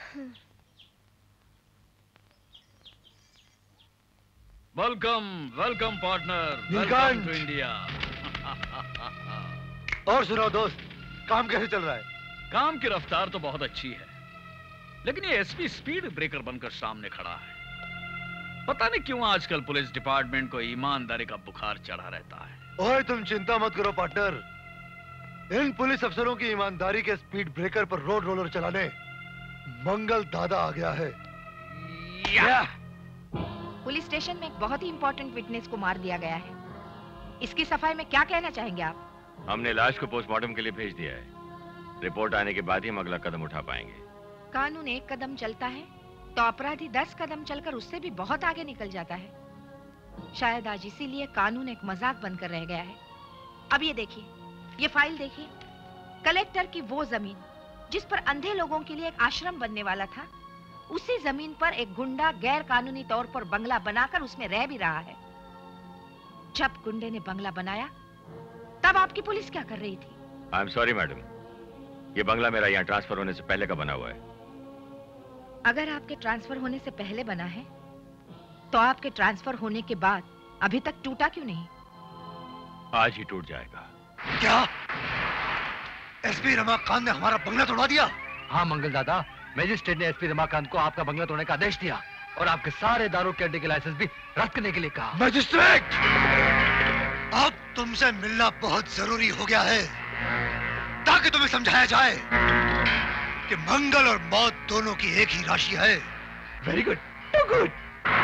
Welcome welcome partner, welcome
Neelkanth.
To India.
और सुनो दोस्त, काम कैसे चल रहा है?
काम की रफ्तार तो बहुत अच्छी है, लेकिन ये एसपी स्पीड ब्रेकर बनकर सामने खड़ा है। पता नहीं क्यों आजकल पुलिस डिपार्टमेंट को ईमानदारी का बुखार चढ़ा रहता है।
ओए तुम चिंता मत करो पार्टनर, इन पुलिस अफसरों की ईमानदारी के स्पीड ब्रेकर पर रोड रोलर चलाने मंगल दादा आ गया है।
या। पुलिस स्टेशन में एक बहुत ही इंपॉर्टेंट विटनेस को मार दिया गया है। इसकी सफाई में क्या कहना चाहेंगे आप?
हमने लाश को पोस्टमार्टम के लिए भेज दिया है। रिपोर्ट आने के बाद ही हम अगला कदम उठा पाएंगे।
कानून एक कदम चलता है तो अपराधी दस कदम चलकर उससे भी बहुत आगे निकल जाता है। शायद आज इसीलिए कानून एक मजाक बनकर रह गया है। अब ये देखिए, ये फाइल देखिए। कलेक्टर की वो जमीन जिस पर अंधे लोगों के लिए एक आश्रम बनने वाला था, उसी जमीन पर एक गुंडा गैर कानूनी तौर पर बंगला बनाकर उसमें रह भी रहा है। जब गुंडे ने बंगला बनाया तब आपकी पुलिस क्या कर रही थी?
आई एम सॉरी मैडम, ये बंगला मेरा यहाँ ट्रांसफर होने से पहले का बना हुआ है।
अगर आपके ट्रांसफर होने से पहले बना है तो आपके ट्रांसफर होने के बाद अभी तक टूटा क्यों नहीं?
आज ही टूट जाएगा।
क्या एसपी रमाकांत ने हमारा बंगला तोड़वा दिया?
हाँ मंगल दादा, मजिस्ट्रेट ने एसपी रमाकांत को आपका बंगला तोड़ने का आदेश दिया और आपके सारे दारू के अड्डे के लाइसेंस भी रद्द करने के लिए कहा।
मजिस्ट्रेट, अब तुमसे मिलना बहुत जरूरी हो गया है ताकि तुम्हें समझाया जाए कि मंगल और मौत दोनों की एक ही राशि है। Very good, too good.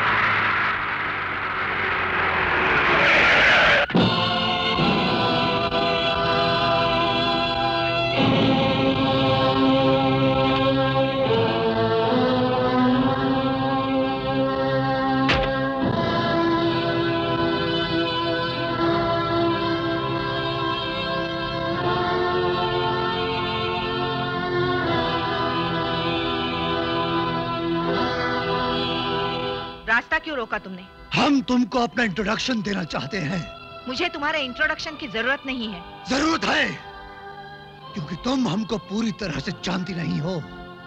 रास्ता क्यों रोका तुमने?
हम तुमको अपना इंट्रोडक्शन देना चाहते हैं।
मुझे तुम्हारे इंट्रोडक्शन की जरूरत नहीं है।
जरूरत है, क्योंकि तुम हमको पूरी तरह से जानती नहीं हो।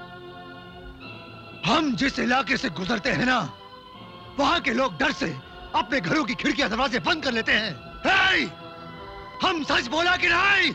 हम जिस इलाके से गुजरते हैं ना, वहां के लोग डर से अपने घरों की खिड़कियां दरवाजे बंद कर लेते हैं। हे! हम सच बोला कि नहीं?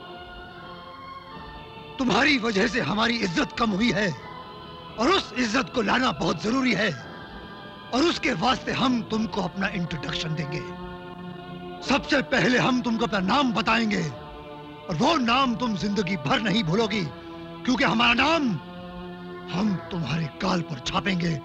तुम्हारी वजह से हमारी इज्जत कम हुई है और उस इज्जत को लाना बहुत जरूरी है, और उसके वास्ते हम तुमको अपना इंट्रोडक्शन देंगे। सबसे पहले हम तुमको अपना नाम बताएंगे, और वो नाम तुम जिंदगी भर नहीं भूलोगी, क्योंकि हमारा नाम हम तुम्हारे गाल पर छापेंगे।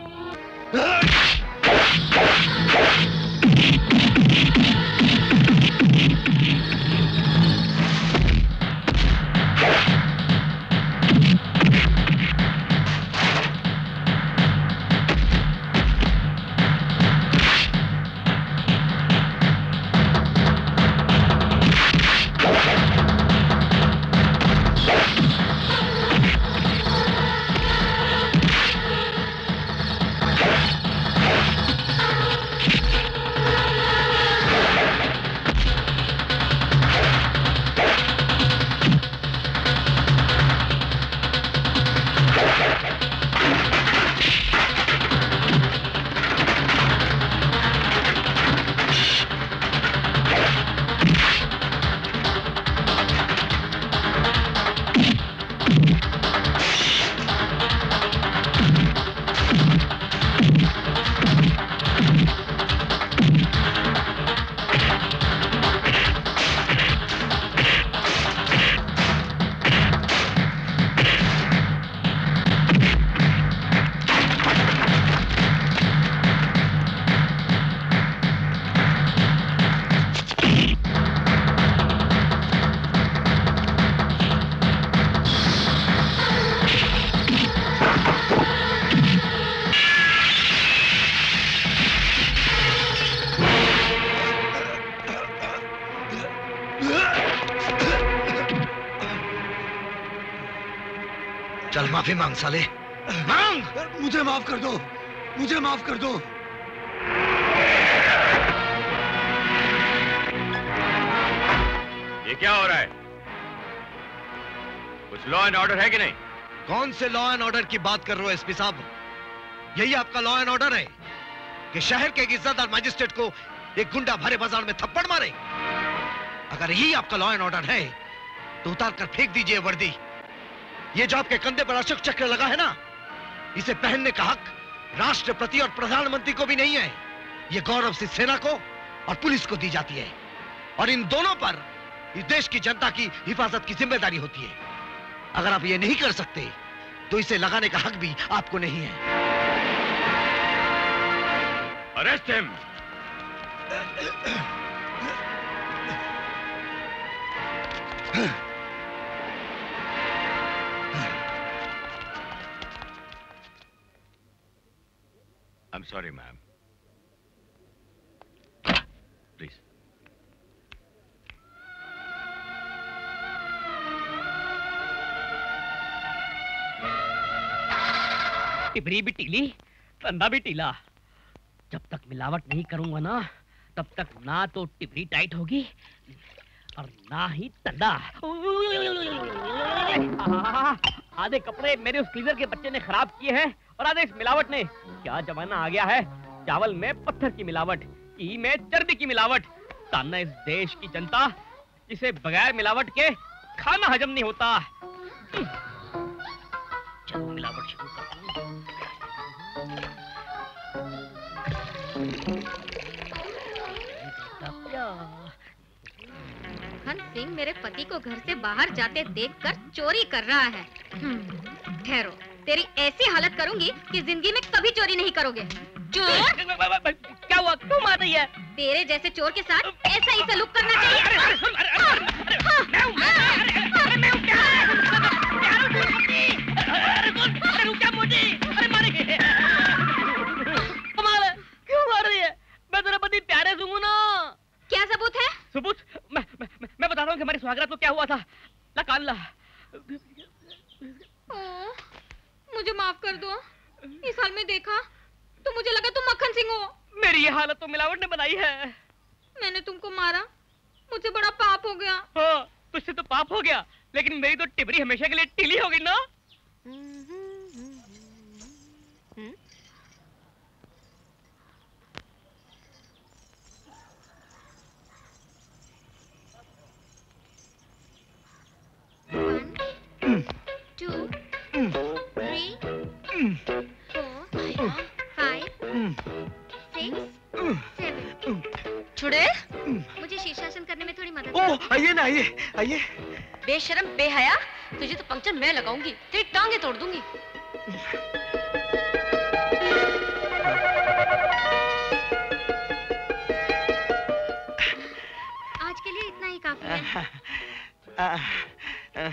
चल माफी मांग साले, मांग। मुझे माफ कर दो, मुझे माफ कर दो।
ये क्या हो रहा है? कुछ लॉ एंड ऑर्डर है कि नहीं?
कौन से लॉ एंड ऑर्डर की बात कर रहे हो एसपी साहब? यही आपका लॉ एंड ऑर्डर है कि शहर के एक इज्जतदार मजिस्ट्रेट को एक गुंडा भरे बाजार में थप्पड़ मारे? अगर यही आपका लॉ एंड ऑर्डर है तो उतार कर फेंक दीजिए वर्दी। ये जो आपके कंधे पर अशोक चक्र लगा है ना, इसे पहनने का हक राष्ट्रपति और प्रधानमंत्री को भी नहीं है। ये गौरव से सेना को और पुलिस को दी जाती है, और इन दोनों पर इस देश की जनता की हिफाजत की जिम्मेदारी होती है। अगर आप ये नहीं कर सकते तो इसे लगाने का हक भी आपको नहीं है।
Arrest him. I'm sorry, ma'am. Please.
टिबरी भी टीली, तंदा भी टीला। जब तक मिलावट नहीं करूंगा ना, तब तक ना तो टिबरी टाइट होगी और ना ही तंदा। आधे कपड़े मेरे उस क्लीनर के बच्चे ने खराब किए हैं और आधे इस मिलावट ने। क्या जमाना आ गया है, चावल में पत्थर की मिलावट, घी में चर्बी की मिलावट। ताना इस देश की जनता जिसे बगैर मिलावट के खाना हजम नहीं होता। चलो मिलावट शुरू करता हूं।
मोहन सिंह मेरे पति को घर से बाहर जाते देखकर चोरी कर रहा है। ठहरो, तेरी ऐसी हालत करूंगी कि जिंदगी में कभी चोरी नहीं करोगे। चोर!
क्या हुआ, क्यों मार रही है?
तेरे जैसे चोर के साथ ऐसा ही सलूक करना चाहिए।
कमाल है, क्यों मार रही है? मैं तेरा पति प्यारे सूंघू ना।
क्या सबूत है?
सबूत? मैं मैं, मैं बता रहा हूँ कि हमारी सुहागरात को क्या हुआ था। ला कान ला।
मुझे माफ कर दो। इस हाल में देखा तो मुझे लगा तुम मक्खन सिंह हो।
मेरी ये हालत तो मिलावट ने बनाई है।
मैंने तुमको मारा, मुझसे बड़ा पाप हो गया।
हाँ, तुझसे तो पाप हो गया, लेकिन मेरी तो टिबरी हमेशा के लिए टीली हो गई ना।
Two, three, four, five, six, seven.
छुड़े,
मुझे शीर्षासन करने में थोड़ी मदद
ओह, आइए ना, आइए, आइए।
बेशरम बेहया, तुझे तो पंक्चर मैं लगाऊंगी, तेरी टांगे तोड़ दूंगी।
आज के लिए इतना ही काफी है।
आ, आ,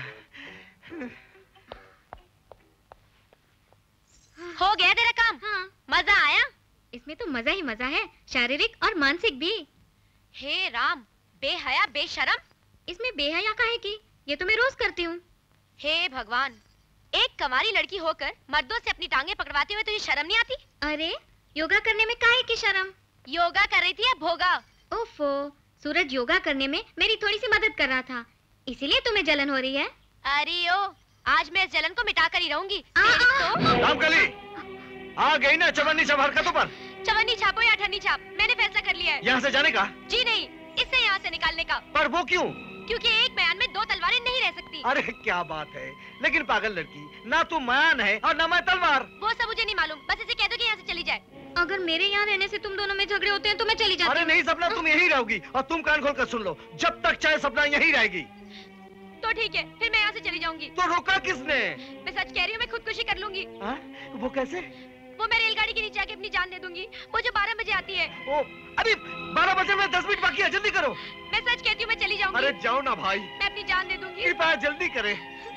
हो गया तेरा काम? हाँ। मजा आया? इसमें तो मजा ही मजा है, शारीरिक और मानसिक भी।
हे राम, बेहया बेशरम।
इसमें बेहया काहे की? ये तो मैं रोज करती हूँ।
हे भगवान, एक कमारी लड़की होकर मर्दों से अपनी टांगे पकड़वाते हुए तुझे शर्म नहीं आती?
अरे, योगा करने में काहे की शर्म?
योगा कर रही थी या भोगा?
ओफो, सूरज योगा करने में मेरी थोड़ी सी मदद कर रहा था, इसीलिए तुम्हें जलन हो रही है।
अरे ओ, आज मैं इस जलन को मिटा कर ही रहूंगी। तो
रामकली, आ गई ना चवन्नी छाप हरकतों पर?
चवन्नी छापो या अठन्नी छाप, मैंने फैसला कर लिया है।
यहाँ से जाने का?
जी नहीं, इससे यहाँ से निकालने का।
पर वो क्यों?
क्योंकि एक बयान में दो तलवारें नहीं रह सकती।
अरे क्या बात है, लेकिन पागल लड़की, ना तू म्यान है और ना मैं तलवार।
वो सब मुझे नहीं मालूम, बस इसे कह दो कि यहाँ से चली जाए।
अगर मेरे यहाँ रहने से तुम दोनों में झगड़े होते हैं तो मैं चली जाती हूँ।
अरे नहीं सपना, तुम यहीं रहोगी और तुम कान खोल कर सुन लो, जब तक चाहे सपना यहीं रहेगी।
तो ठीक है, फिर मैं यहाँ से चली जाऊंगी।
तो रोका किसने?
मैं सच कह रही हूँ, मैं खुदकुशी कर लूंगी।
आ? वो कैसे?
वो मैं रेलगाड़ी के नीचे आके अपनी जान दे दूंगी, वो जो बारह बजे आती है।
ओ, अभी बारह बजे में दस मिनट बाकी है, जल्दी करो।
मैं सच कहती हूँ, मैं चली जाऊंगी।
अरे जाओ ना भाई,
मैं अपनी जान दे दूंगी।
कृपया जल्दी करे।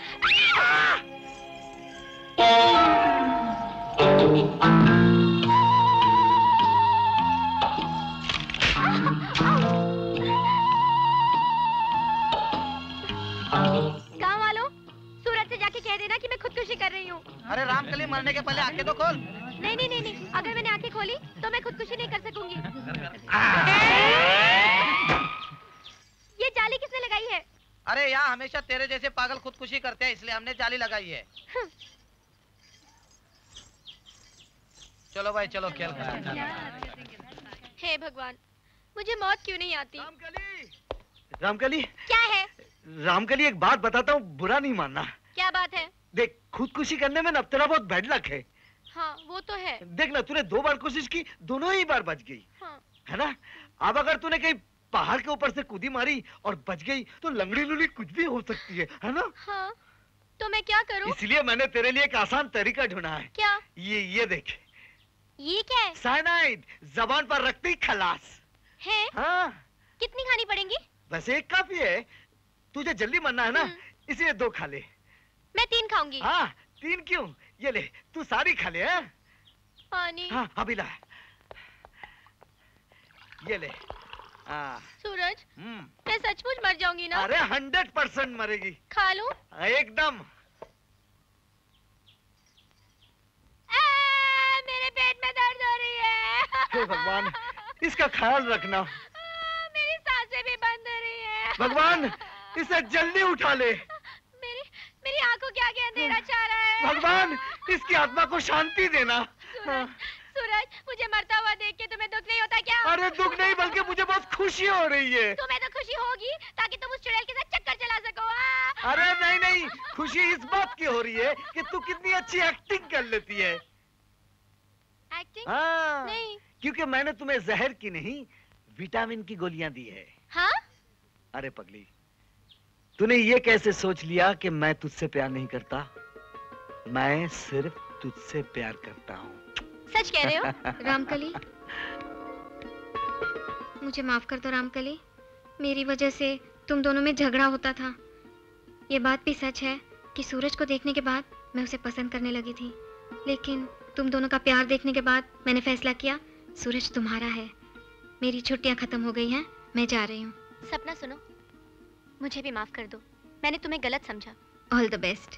गाँव वालों, सूरज से जाके कह देना कि मैं खुदकुशी कर रही हूँ।
अरे रामकली, मरने के पहले आंखें तो खोल।
नहीं नहीं नहीं नहीं, अगर मैंने आंखें खोली तो मैं खुदकुशी नहीं कर सकूंगी। ये जाली किसने लगाई है?
अरे यहाँ हमेशा तेरे जैसे पागल खुदकुशी करते हैं, इसलिए हमने जाली लगाई है। चलो भाई चलो खेल कर।
हे भगवान, मुझे मौत क्यों नहीं आती?
रामकली,
क्या है?
रामकली एक बात बताता हूँ, बुरा नहीं मानना।
क्या बात है?
देख, खुदकुशी करने में न अब तेरा बहुत बैड लक है।
हाँ वो तो है।
देख ना, तूने दो बार कोशिश की, दोनों ही बार बच गई।
हाँ।
है ना? अब अगर तूने कहीं पहाड़ के ऊपर से कूदी मारी और बच गई तो लंगड़ी लूली कुछ भी हो सकती है, है ना?
हाँ, तो मैं क्या करूं?
इसलिए मैंने तेरे लिए एक आसान तरीका ढूंढा है।
क्या?
ये ये देख।
ये क्या है?
साइनाइड, जबान पर रखते ही खलास
है?
हाँ।
कितनी खानी पड़ेंगी?
वैसे एक काफी है, तुझे जल्दी मरना है ना, इसलिए दो खा ले।
मैं तीन खाऊंगी।
हाँ, तीन क्यों? ये ले, तू सारी खा ले। है?
पानी।
हाँ, अभी ला। ये ले। हाँ।
सूरज, मैं सचमुच मर जाऊंगी ना?
अरे हंड्रेड परसेंट मरेगी।
खा लूं?
एकदम।
मेरे पेट में दर्द हो रही है।
हे भगवान, इसका ख्याल रखना।
मेरी सांसें भी बंद हो रही है।
भगवान, इसे जल्दी उठा ले।
मेरी मेरी आंखों के आगे अंधेरा छा रहा है।
भगवान, इसकी आत्मा को शांति देना।
सूरज, सूरज, मुझे मरता हुआ देख के तुम्हें दुख नहीं होता क्या?
अरे दुख नहीं, बल्कि मुझे बहुत खुशी हो रही है।
तुम्हें तो खुशी होगी ताकि तुम उस चुड़ैल के साथ चक्कर चला सको। आ?
अरे नहीं नहीं, खुशी इस बात की हो रही है कि तू कितनी अच्छी एक्टिंग कर लेती है।
एक्टिंग?
हाँ,
नहीं।
क्योंकि मैंने तुम्हें जहर की नहीं, विटामिन की गोलियां दी है।
हाँ?
अरे पगली, तूने ये कैसे सोच लिया कि मैं तुझसे प्यार नहीं करता? मैं सिर्फ तुझसे प्यार करता हूँ।
सच कह रहे हो? रामकली, मुझे माफ कर दो रामकली। मेरी वजह से तुम दोनों में झगड़ा होता था। ये बात भी सच है कि सूरज को देखने के बाद मैं उसे पसंद करने लगी थी, लेकिन तुम दोनों का प्यार देखने के बाद मैंने फैसला किया सूरज तुम्हारा है। मेरी छुट्टियां खत्म हो गई हैं, मैं जा रही हूँ। सपना सुनो, मुझे भी माफ कर दो, मैंने तुम्हें गलत समझा। All the best.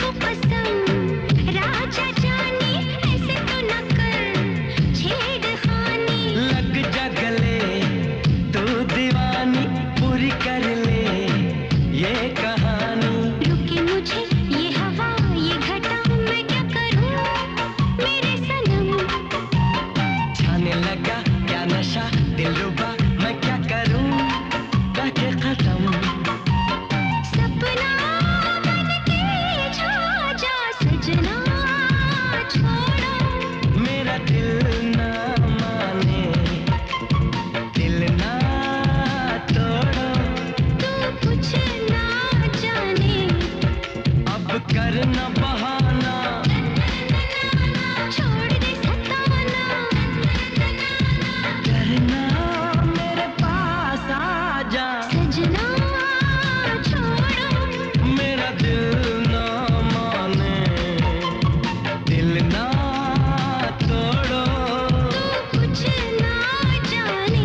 को कसम राजा जाने ऐसे तो न कर छेड़खानी।
लग जा गले तू दीवानी पूरी कर ले ये कहानी।
रुके मुझे ये हवा ये घटा मैं क्या करूं मेरे सनम।
छाने लगा क्या नशा दिलरुबा मैं क्या करूं करके खत्म।
सपना बन के छा जा सजना छोड़ो।
मेरा दिल ना माने दिल ना तोड़ो।
तू कुछ ना जाने
अब करना बहाना
छोड़ दे सताना।
करना मेरे पास आ जा
सजना छोड़ो।
मेरा दिल ना माने दिल ना तोड़ो।
तू कुछ ना जाने।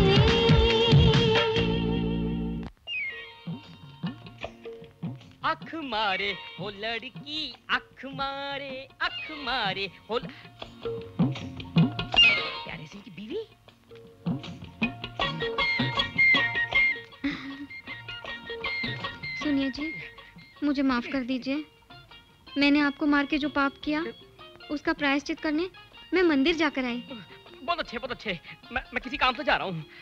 अख मारे हो लड़की अख मारे अख मारे हो ल... प्यारे सिंह की बीवी।
सुनिए जी, मुझे माफ कर दीजिए। मैंने आपको मार के जो पाप किया उसका प्रायश्चित करने मैं मंदिर जाकर आई।
बहुत अच्छे बहुत अच्छे। मैं मैं किसी काम से जा रहा हूँ।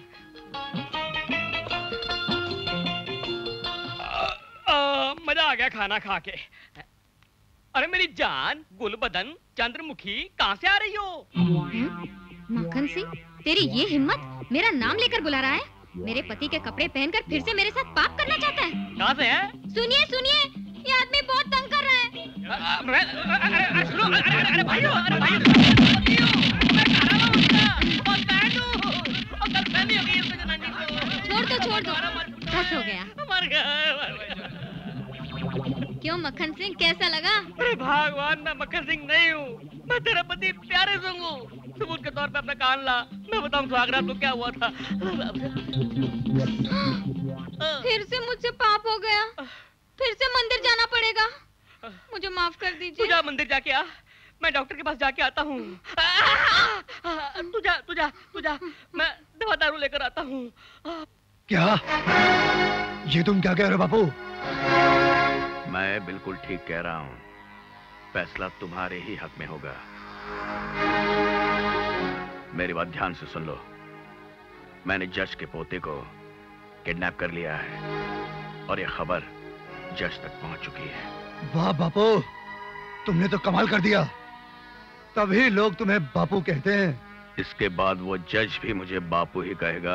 मजा आ गया खाना खा के। अरे मेरी जान गुलबदन चंद्रमुखी कहाँ से आ रही हो?
मक्खन सिंह, तेरी ये हिम्मत मेरा नाम लेकर बुला रहा है? मेरे पति के कपड़े पहनकर फिर से मेरे साथ पाप करना चाहता है?
कहाँ से है?
सुनिए सुनिए, ये आदमी बहुत तंग कर रहा है।
अरे अरे सुनो, अरे अरे अरे भाइयों, अरे भाइयों, मैं कह रहा हूँ उसका, और बहन हूँ, और गलतफहमी हो गई इसमें जनानी को।
छोड़ दो छोड़ दो, बस हो गया।
मर गया।
क्यों मक्खन सिंह, कैसा लगा?
अरे भगवान, मैं मक्खन सिंह नहीं हूँ, मैं तेरा पति प्यारे सिंह हूँ। सबूत के तौर पे अपना कान ला, मैं बताऊँ सुहागरात को क्या हुआ था।
फिर से मुझसे पाप हो गया, फिर से मंदिर जाना पड़ेगा। मुझे माफ कर दीजिए।
तू जा मंदिर जाके आ, मैं डॉक्टर के पास जाके आता हूँ। तू जा तू जा तू जा, मैं दवा दारू लेकर आता हूँ।
क्या ये तुम क्या कह रहे हो बापू?
मैं बिल्कुल ठीक कह रहा हूँ, फैसला तुम्हारे ही हक में होगा। मेरी बात ध्यान से सुन लो। मैंने जज के पोते को किडनैप कर लिया है और ये खबर जज तक पहुंच चुकी है।
वाह बापू, तुमने तो कमाल कर दिया। तभी लोग तुम्हें बापू कहते हैं।
इसके बाद वो जज भी मुझे बापू ही कहेगा।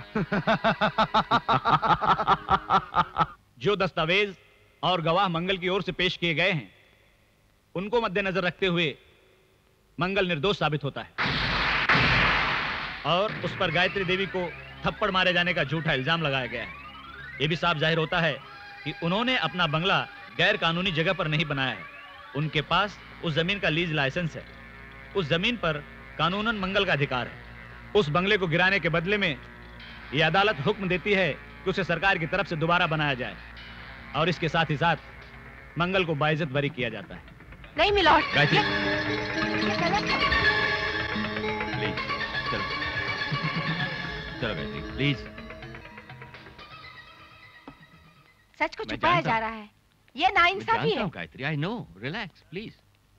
जो दस्तावेज और गवाह मंगल की ओर से पेश किए गए हैं, उनको मद्देनजर रखते हुए मंगल निर्दोष साबित होता है और उस पर गायत्री देवी को थप्पड़ मारे जाने का झूठा इल्जाम लगाया गया है। यह भी साफ जाहिर होता है कि उन्होंने अपना बंगला गैर कानूनी जगह पर नहीं बनाया है। उनके पास उस जमीन का लीज लाइसेंस है। उस जमीन पर कानूनन मंगल का अधिकार है। उस बंगले को गिराने के बदले में यह अदालत हुक्म देती है कि उसे सरकार की तरफ से दोबारा बनाया जाए और इसके साथ ही साथ मंगल को बाइज्जत बरी किया जाता है।
नहीं मिलॉर्ड,
गायत्री,
ये गलत है।
प्लीज चलो चलो गायत्री, प्लीज।
सच को
मैं
छुपाया
जानता
जा
हूं।
रहा है, ये नाइंसाफी है।
Gayatri, I know, relax please.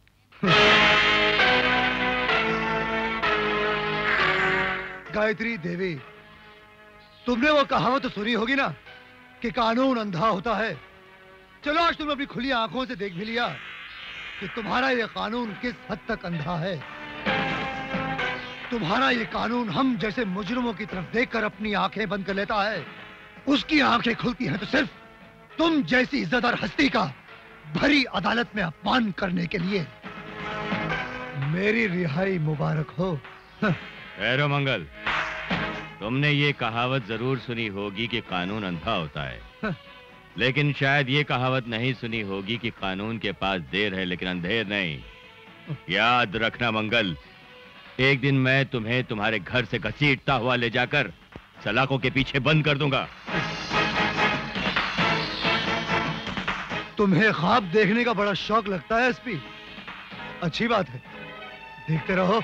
Gayatri Devi, तुमने वो कहावत तो सुनी होगी ना कि कानून अंधा होता है। चलो आज तुमने अपनी खुली आंखों से देख भी लिया कि तुम्हारा ये कानून किस हद तक अंधा है। तुम्हारा ये कानून हम जैसे मुजरिमों की तरफ देखकर अपनी आंखें बंद कर लेता है। उसकी आंखें खुलती हैं तो सिर्फ तुम जैसी इज्जतदार हस्ती का भरी अदालत में अपमान करने के लिए। मेरी रिहाई मुबारक हो।
ठहरो मंगल, तुमने ये कहावत जरूर सुनी होगी कि कानून अंधा होता है, लेकिन शायद ये कहावत नहीं सुनी होगी कि कानून के पास देर है लेकिन अंधेर नहीं। याद रखना मंगल, एक दिन मैं तुम्हें तुम्हारे घर से घसीटता हुआ ले जाकर सलाखों के पीछे बंद कर दूंगा।
तुम्हें ख्वाब देखने का बड़ा शौक लगता है एसपी। अच्छी बात है, देखते रहो।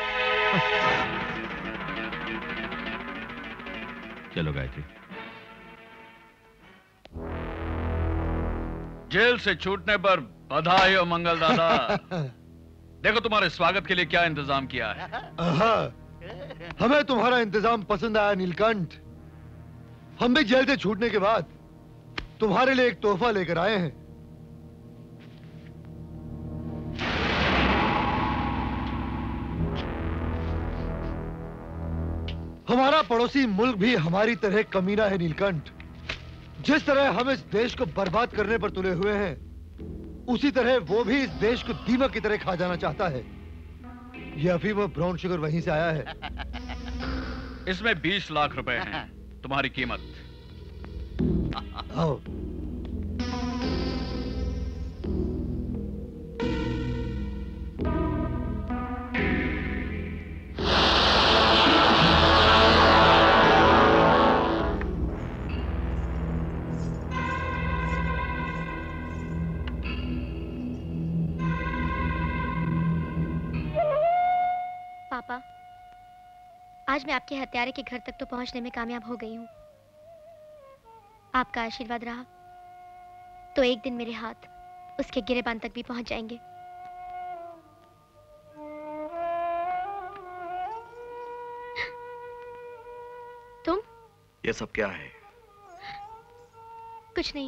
चलो गायत्री।
जेल से छूटने पर बधाई हो मंगल दादा। देखो तुम्हारे स्वागत के लिए क्या इंतजाम किया है।
आहा, हमें तुम्हारा इंतजाम पसंद आया नीलकंठ। हम भी जेल से छूटने के बाद तुम्हारे लिए एक तोहफा लेकर आए हैं। हमारा पड़ोसी मुल्क भी हमारी तरह कमीना है नीलकंठ। जिस तरह हम इस देश को बर्बाद करने पर तुले हुए हैं, उसी तरह वो भी इस देश को दीमक की तरह खा जाना चाहता है। ये अफीम और ब्राउन शुगर वहीं से आया है।
इसमें बीस लाख रुपए हैं, तुम्हारी कीमत।
आओ।
पापा, आज मैं आपके हत्यारे के घर तक तो पहुंचने में कामयाब हो गई हूँ। आपका आशीर्वाद रहा तो एक दिन मेरे हाथ उसके गिरेबान तक भी पहुंच जाएंगे। तुम?
ये सब क्या है?
कुछ नहीं।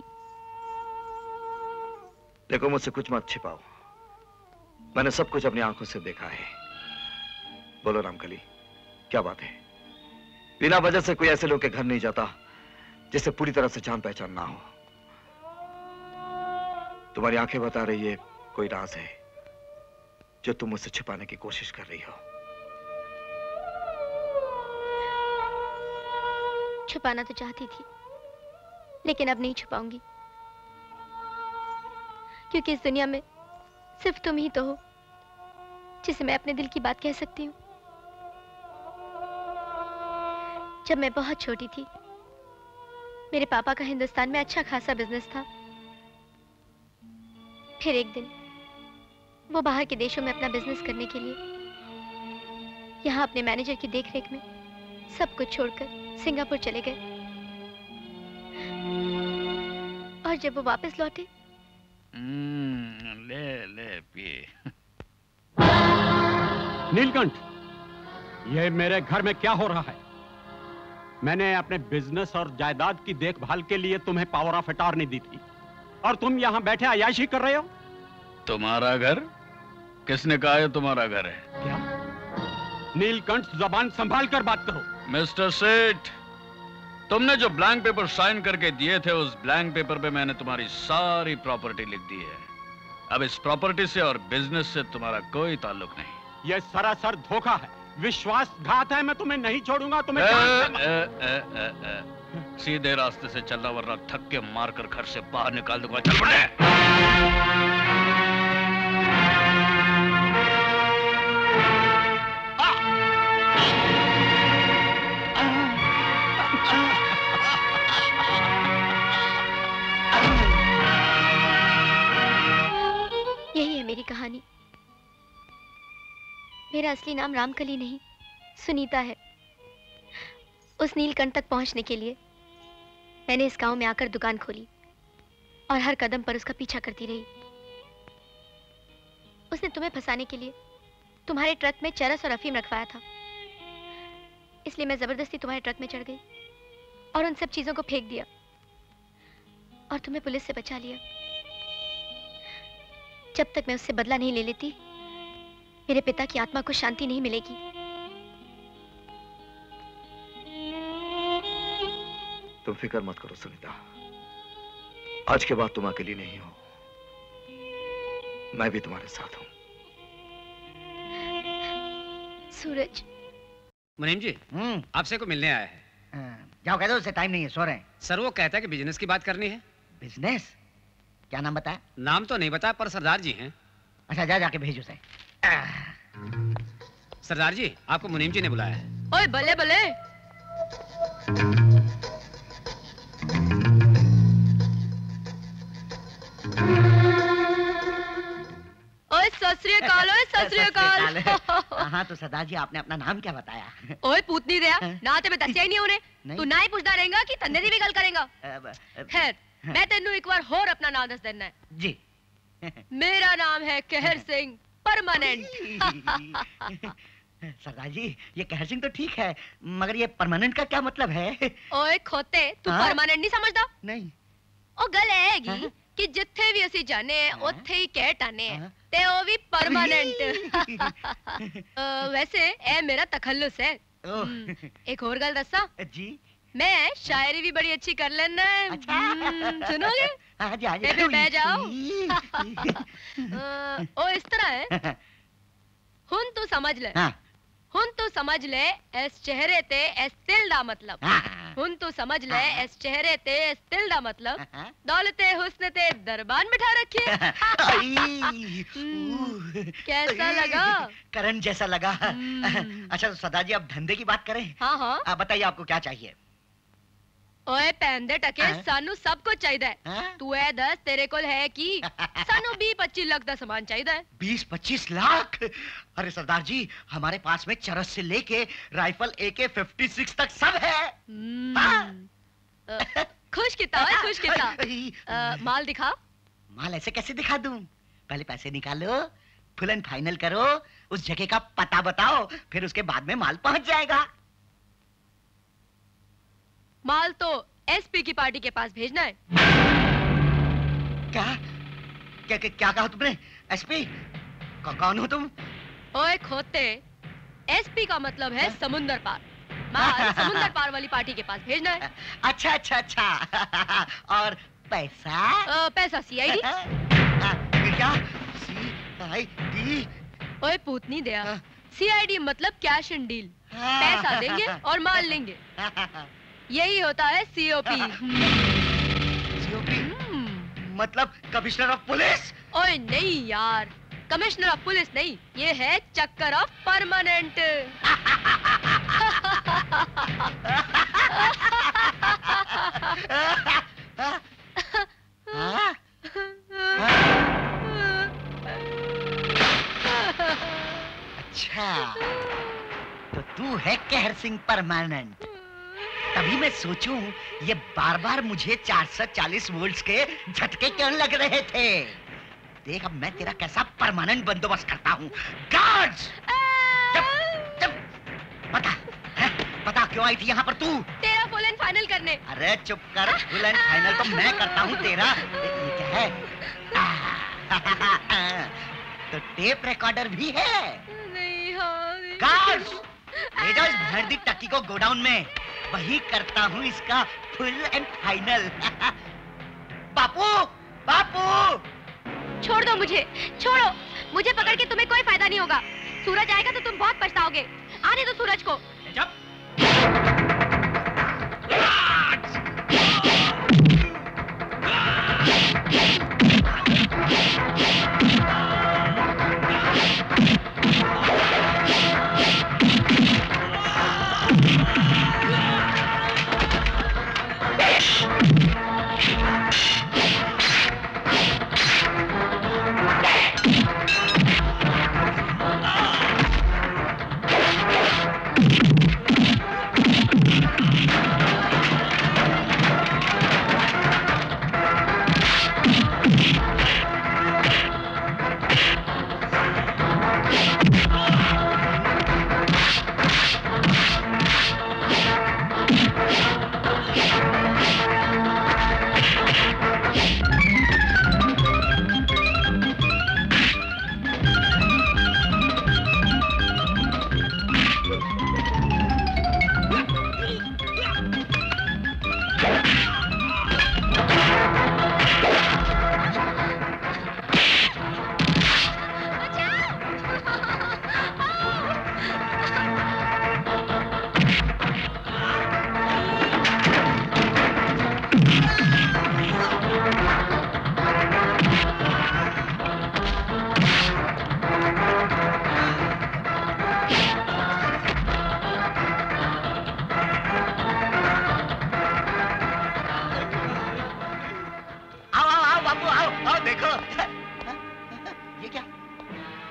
देखो, मुझसे कुछ मत छिपाओ। मैंने सब कुछ अपनी आंखों से देखा है। बोलो रामकली, क्या बात है? बिना वजह से कोई ऐसे लोग के घर नहीं जाता जिससे पूरी तरह से जान पहचान ना हो। तुम्हारी आंखें बता रही है कोई राज है जो तुम मुझसे छिपाने की कोशिश कर रही हो।
छुपाना तो चाहती थी, लेकिन अब नहीं छुपाऊंगी, क्योंकि इस दुनिया में सिर्फ तुम ही तो हो जिसे मैं अपने दिल की बात कह सकती हूँ। जब मैं बहुत छोटी थी, मेरे पापा का हिंदुस्तान में अच्छा खासा बिजनेस था। फिर एक दिन वो बाहर के देशों में अपना बिजनेस करने के लिए यहाँ अपने मैनेजर की देखरेख में सब कुछ छोड़कर सिंगापुर चले गए। और जब वो वापस लौटे,
ले ले पिए।
नीलकंठ, ये मेरे घर में क्या हो रहा है? मैंने अपने बिजनेस और जायदाद की देखभाल के लिए तुम्हें पावर ऑफ अटॉर्नी दी थी, और तुम यहाँ बैठे अय्याशी कर रहे हो।
तुम्हारा घर? किसने कहा है तुम्हारा घर है?
क्या? नीलकंठ, जबान संभाल कर बात करो।
मिस्टर सेठ, तुमने जो ब्लैंक पेपर साइन करके दिए थे, उस ब्लैंक पेपर पे मैंने तुम्हारी सारी प्रॉपर्टी लिख दी है। अब इस प्रॉपर्टी से और बिजनेस से तुम्हारा कोई ताल्लुक नहीं।
यह सरासर धोखा है, विश्वासघात है। मैं तुम्हें नहीं छोड़ूंगा। तुम्हें
ए,
जान
ए, ए, ए, ए, सीधे रास्ते से चलना, वरना थक के मारकर घर से बाहर निकाल दूंगा। चल बड़े।
यही है मेरी कहानी। मेरा असली नाम रामकली नहीं, सुनीता है। उस नीलकंठ तक पहुंचने के लिए मैंने इस गांव में आकर दुकान खोली और हर कदम पर उसका पीछा करती रही। उसने तुम्हें फंसाने के लिए तुम्हारे ट्रक में चरस और अफीम रखवाया था, इसलिए मैं जबरदस्ती तुम्हारे ट्रक में चढ़ गई और उन सब चीजों को फेंक दिया और तुम्हें पुलिस से बचा लिया। जब तक मैं उससे बदला नहीं ले लेती, मेरे पिता की आत्मा को शांति नहीं मिलेगी।
तुम फिक्र मत करो सुनीता, आज के बाद तुम अकेली नहीं हो, मैं भी तुम्हारे साथ हूं।
सूरज।
मुनीम जी, आपसे को मिलने आया है।
जाओ कह दो, उससे टाइम नहीं है, सो रहे हैं।
सर, वो कहता है कि बिजनेस की बात करनी है।
बिजनेस? क्या नाम बताया?
नाम तो नहीं बताया, पर सरदार जी हैं।
अच्छा, जा जाके भेज उसे।
सरदार जी, आपको मुनीम जी ने बुलाया है।
ओए बल्ले बल्ले।
सत श्री अकाल, ओए सत श्री अकाल।
हाँ तो सरदार जी आपने अपना नाम क्या बताया?
ओए पूतनी दया, ना ते मैं दसिया ही नहीं उन्हें।
नहीं।
तू ना ही पूछदा रहेगा कि तन्ने दी भी गल करेगा। खैर, मैं तेनू एक बार होर अपना नाम दस देना है।
जी।
मेरा नाम है कहर सिंह परमानेंट।
सरदार जी ये कहर सिंह तो ठीक है, मगर ये परमानेंट का क्या मतलब है?
ओए खोते, तू
हाँ?
परमानेंट नहीं समझदा?
नहीं।
ओ गल हैगी कि जिथे भी ਅਸੀਂ ਜਾਣੇ ਉੱਥੇ ਹੀ ਕਹਿ ਟਾਨੇ ਤੇ ਉਹ ਵੀ ਪਰਮਾਨੈਂਟ। वैसे ए मेरा तखल्लुस है। हम्म, एक और गल दसा
जी,
मैं शायरी भी बड़ी अच्छी कर लेना है। हम्म, सुनोगे?
हाँ जी, हाँ जी।
ए, फिर बह जाओ। अ, ओ इस तरह है, हुन तू समझ ले, हुन तू समझ ले इस चेहरे ते इस दिल दा मतलब। हुन तू समझ ले इस चेहरे ते इस दिल दा मतलब। दौलते हुस्न ते दरबान बिठा रखी है। कैसा लगा?
करण जैसा लगा। अच्छा तो सरदार जी अब धंधे की बात करें।
हाँ हाँ।
आप बताइए आपको क्या चाहिए?
ओए पैन दे टके, सानू सब कुछ चाहिए। तू ए दस तेरे कोल है की? सानू बीस पच्चीस लाख दा सामान चाहिए।
बीस पच्चीस लाख? अरे सरदार जी हमारे पास में चरस से लेके राइफल ए के फिफ्टी सिक्स तक सब है।
अ, खुश किता है, खुश किता। अ, माल दिखा।
माल ऐसे कैसे दिखा दूं? पहले पैसे निकालो, फुल एंड फाइनल करो, उस जगह का पता बताओ, फिर उसके बाद में माल पहुंच जाएगा।
माल तो एसपी की पार्टी के पास भेजना है।
क्या क्या क्या, क्या कहा तुमने? एसपी? कौन हो तुम?
ओए खोते, एसपी का मतलब है समुंदर पार। माल समुंदर पार वाली पार्टी के पास भेजना है।
अच्छा अच्छा अच्छा। और पैसा?
आ, पैसा सीआईडी।
क्या? सीआईडी?
ओए पूतनी दया, सीआईडी मतलब कैश एंड डील। पैसा देंगे और माल लेंगे, यही होता है सीओपी।
सीओपी मतलब कमिश्नर ऑफ पुलिस?
ओए नहीं यार, कमिश्नर ऑफ पुलिस नहीं, ये है चक्कर ऑफ परमानेंट।
अच्छा तो तू है कहर सिंह परमानेंट। तभी मैं सोचूं ये बार बार मुझे चार सौ चालीस वोल्ट्स के झटके क्यों लग रहे थे। देख अब मैं तेरा कैसा परमानेंट बंदोबस्त करता हूँ। गार्ड्स! बता, है? बता क्यों आई थी यहाँ पर तू?
तेरा फुल एंड फाइनल करने।
अरे चुप कर, फुल एंड फाइनल तो मैं करता हूँ तेरा। ये क्या है? तो टेप रिकॉर्डर भी है?
नहीं हाँ।
गार्ड्स! ले जाओ इस भैंडी टक्की को गोडाउन में, वही करता हूँ इसका फुल एंड फाइनल। बापू, बापू!
छोड़ दो मुझे, छोड़ो मुझे, पकड़ के तुम्हें कोई फायदा नहीं होगा। सूरज आएगा तो तुम बहुत पछताओगे। आने दो सूरज को।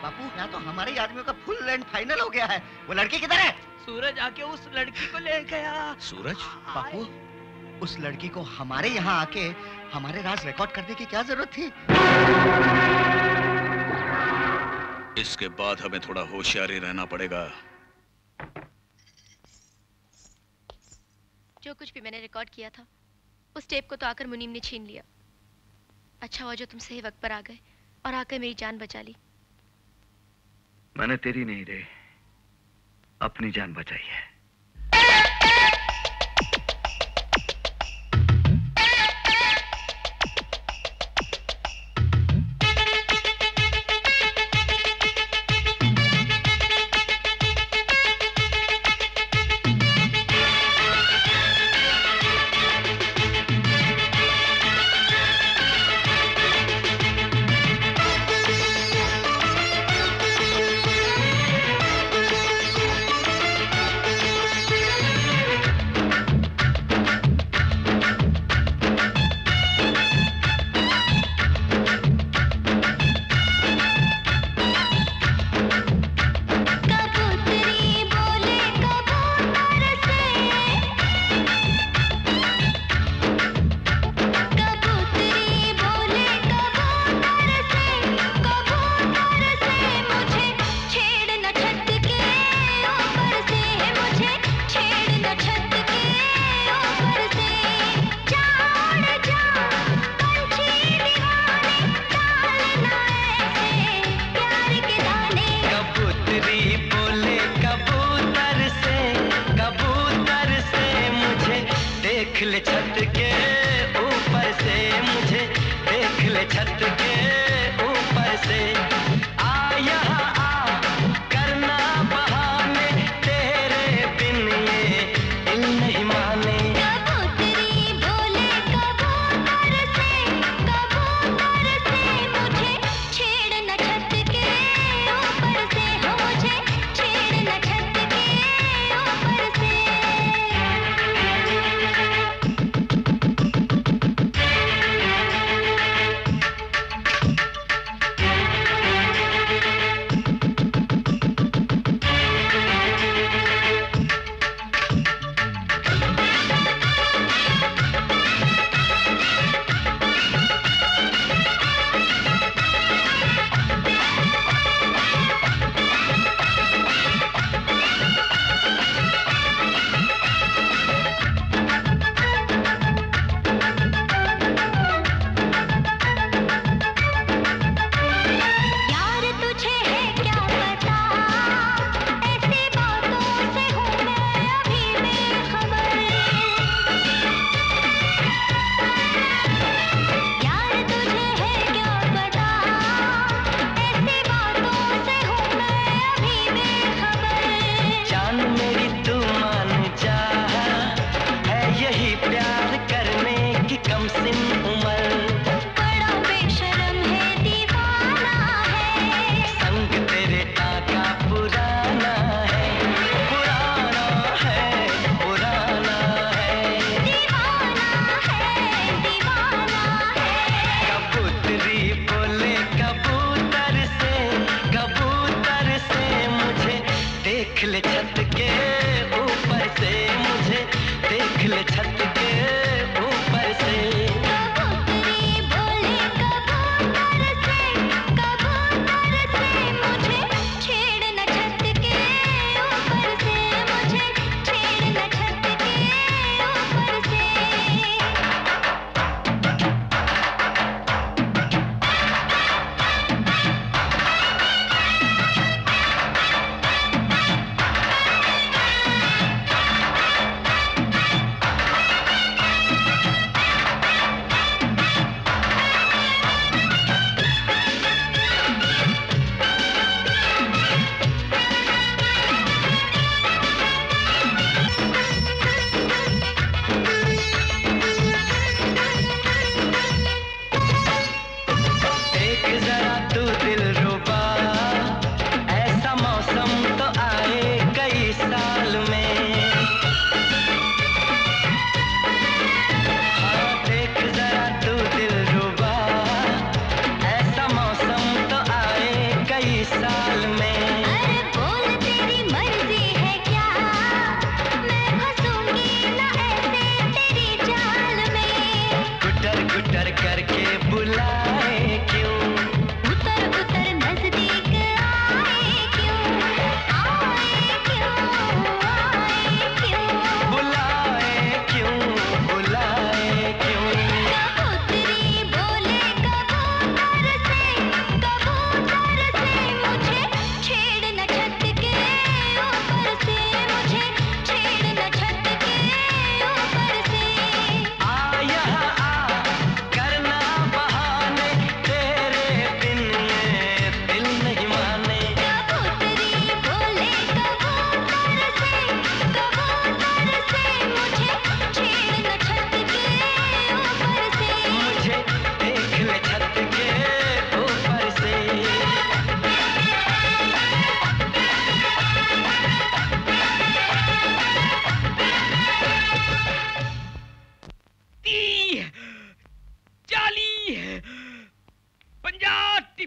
बापू यहाँ तो हमारे ही आदमियों का फुल एंड फाइनल हो गया है। वो लड़की किधर है?
सूरज आके उस लड़की को ले गया।
सूरज?
बापू उस लड़की को हमारे यहाँ आके हमारे राज रिकॉर्ड करने की क्या जरूरत थी?
इसके बाद हमें थोड़ा होशियारी रहना पड़ेगा।
जो कुछ भी मैंने रिकॉर्ड किया था उस टेप को तो आकर मुनीम ने छीन लिया। अच्छा हुआ जो तुम सही वक्त पर आ गए और आकर मेरी जान बचा ली।
मैंने तेरी नहीं रे, अपनी जान बचाई है।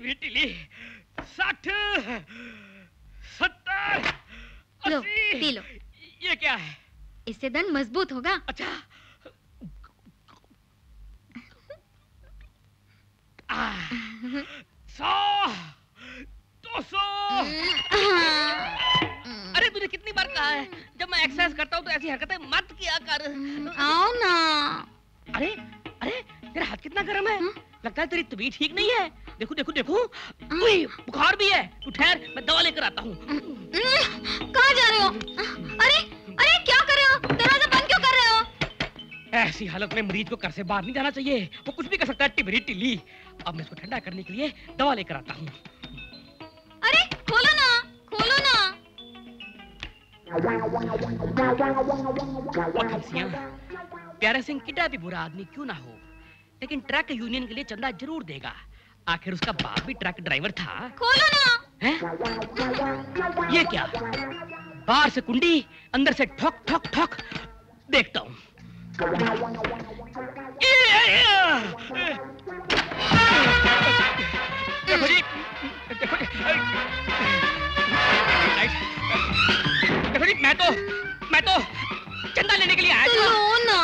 टिबरी टिली, साठ, सत्तर,
लो,
अस्सी।
पी लो।
ये क्या है?
इससे दंत मजबूत होगा।
अच्छा। सौ, दो सौ। अरे तुझे कितनी बार कहा है जब मैं एक्सरसाइज करता हूँ तो ऐसी हरकतें मत किया कर।
आओ ना।
अरे अरे तेरा हाथ कितना गर्म है। लगता है तेरी तबीयत ठीक नहीं है। देखो देखो देखो, उई, बुखार भी है। तू ठहर, मैं दवा लेकर आता हूँ।
कहाँ जा रहे हो? अरे अरे क्या कर रहे हो? दरवाजा बंद क्यों कर रहे हो?
ऐसी हालत में मरीज को घर से बाहर नहीं जाना चाहिए। वो कुछ भी कर सकता है, टिबरी टिल्ली। अब मैं इसको ठंडा करने के लिए दवा लेकर आता हूँ।
अरे खोलो ना, खोलो ना।
प्यारे सिंह कितना भी बुरा आदमी क्यों ना हो, लेकिन ट्रक यूनियन के लिए चंदा जरूर देगा। आखिर उसका बाप भी ट्रक ड्राइवर था।
खोलो ना।
है? ये क्या? बाहर से कुंडी, अंदर से ठोक ठोक ठोक। देखता हूँ। देखो जी, देखो जी, देखो जी, मैं तो मैं तो चंदा लेने के लिए आया था।
लो ना।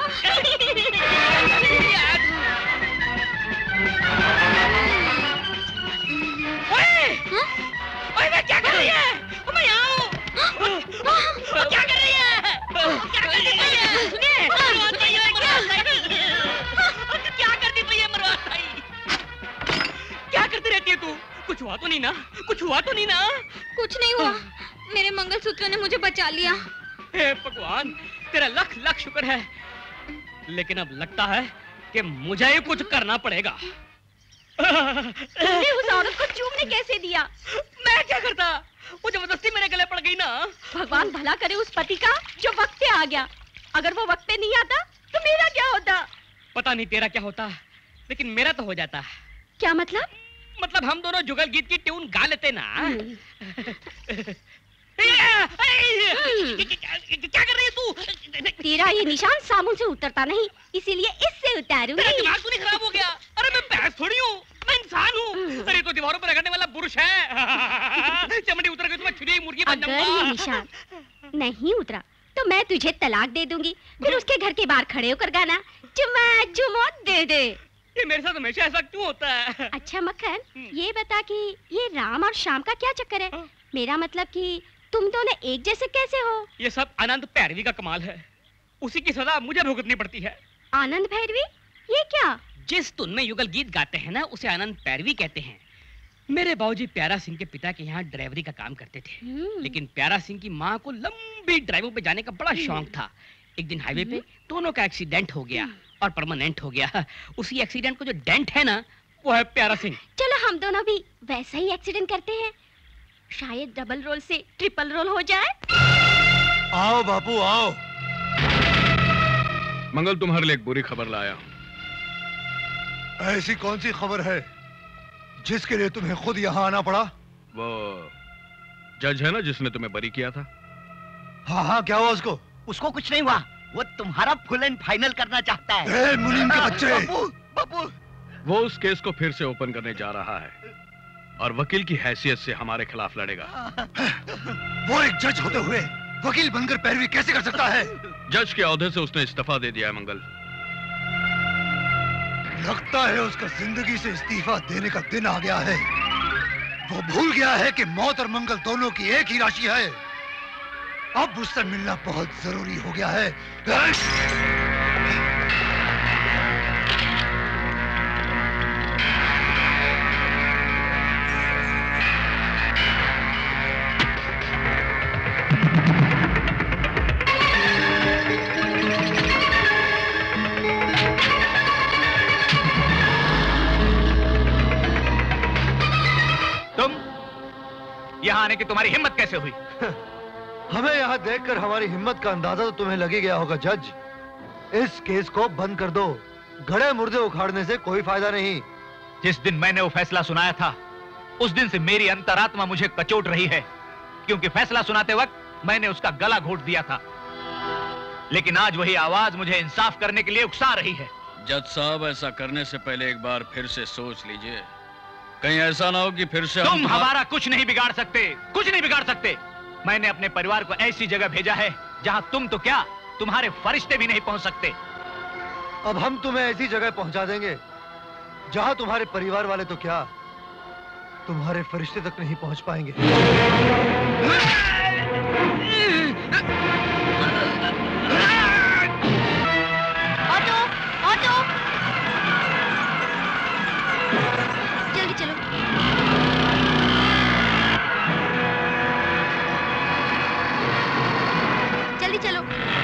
ओए, मैं क्या कर रही है? ओ, मैं यहाँ हूँ। वो क्या कर रही है? वो क्या कर रही है? सुनिए, मरवात भाई, ये क्या क्या करती पई है मरवात भाई? क्या करती रहती है तू? कुछ हुआ तो नहीं ना? कुछ हुआ तो नहीं ना?
कुछ नहीं हुआ। मेरे मंगलसूत्र ने मुझे बचा लिया।
हे भगवान, तेरा लख लख शुक्र है। लेकिन अब लगता है कि मुझे ही कुछ करना पड़ेगा।
तुमने उस औरत को चूमने कैसे दिया?
मैं क्या करता? वो जबरदस्ती मेरे गले पड़ गई ना।
भगवान भला करे उस पति का जो वक्त पे आ गया। अगर वो वक्त पे नहीं आता तो मेरा क्या होता?
पता नहीं तेरा क्या होता, लेकिन मेरा तो हो जाता।
क्या मतलब?
मतलब हम दोनों जुगल गीत की ट्यून गा लेते ना। क्या कर रही है तू?
तेरा ये निशान साबुन से उतरता नहीं, इसीलिए इससे उतारूंगी।
तेरा दिमाग तो नहीं खराब हो गया? अरे मैं भैंस थोड़ी हूँ, मैं इंसान हूँ। अरे तो दीवारों पर रगड़ने वाला पुरुष है। चमड़ी उतर गई तो मैं छुरी मुर्गी बन
अगर
जाऊंगा।
ये निशान नहीं उतरा तो मैं तुझे तलाक दे दूंगी। फिर उसके घर के बाहर खड़े होकर गाना चुम्मा चुमो दे दे।
ये मेरे साथ हमेशा ऐसा क्यों होता है?
अच्छा मक्खन, ये बता कि ये राम और श्याम का क्या चक्कर है? मेरा मतलब कि तुम दोनों एक जैसे कैसे हो?
ये सब आनंद पैरवी का कमाल है। उसी की सजा मुझे भुगतनी पड़ती है।
आनंद भैरवी? ये क्या?
जिस धुन में युगल गीत गाते हैं ना, उसे आनंद पैरवी कहते हैं। मेरे बाबूजी प्यारा सिंह के पिता के यहाँ ड्राइवरी का काम करते थे, लेकिन प्यारा सिंह की माँ को लंबी ड्राइवों पे जाने का बड़ा शौक था। एक दिन हाईवे पे दोनों का एक्सीडेंट हो गया और परमानेंट हो गया। उसी एक्सीडेंट को जो डेंट है ना, वो है प्यारा सिंह।
चलो हम दोनों भी वैसा ही एक्सीडेंट करते हैं, शायद डबल रोल से ट्रिपल रोल हो जाए।
आओ बापू आओ।
मंगल, तुम्हारे लिए एक बुरी खबर लाया हूं।
ऐसी कौन सी खबर है जिसके लिए तुम्हें खुद यहाँ आना पड़ा?
वो जज है ना जिसने तुम्हें बरी किया था।
हाँ हाँ, क्या हुआ उसको?
उसको कुछ नहीं हुआ, वो तुम्हारा फुल एंड फाइनल करना चाहता है।
ए, मुनीम के बच्चे।
बापू, बापू।
वो उस केस को फिर से ओपन करने जा रहा है और वकील की हैसियत से हमारे खिलाफ लड़ेगा।
वो एक जज होते हुए वकील बनकर पैरवी कैसे कर सकता है?
जज के ओहदे से उसने इस्तीफा दे दिया है मंगल।
लगता है उसका जिंदगी से इस्तीफा देने का दिन आ गया है। वो भूल गया है कि मौत और मंगल दोनों की एक ही राशि है। अब उससे मिलना बहुत जरूरी हो गया है।
यहाँ आने की तुम्हारी हिम्मत कैसे हुई?
हमें यहाँ देखकर हमारी हिम्मत का अंदाजा तो तुम्हें लग ही गया होगा जज। इस केस को बंद कर दो, घड़े मुर्दे उखाड़ने से कोई फायदा नहीं।
जिस दिन मैंने वो फैसला सुनाया था, उस दिन से मेरी अंतरात्मा मुझे कचोट रही है, क्योंकि फैसला सुनाते वक्त मैंने उसका गला घोट दिया था। लेकिन आज वही आवाज मुझे इंसाफ करने के लिए उकसा रही है।
जज साहब, ऐसा करने से पहले एक बार फिर से सोच लीजिए। कहीं ऐसा ना हो कि फिर से
तुम
हम
हमारा कुछ नहीं बिगाड़ सकते, कुछ नहीं बिगाड़ सकते। मैंने अपने परिवार को ऐसी जगह भेजा है जहां तुम तो क्या, तुम्हारे फरिश्ते भी नहीं पहुंच सकते।
अब हम तुम्हें ऐसी जगह पहुंचा देंगे जहां तुम्हारे परिवार वाले तो क्या, तुम्हारे फरिश्ते तक नहीं पहुंच पाएंगे।
ऑटो, ऑटो, जल्दी चलो। जल्दी चलो।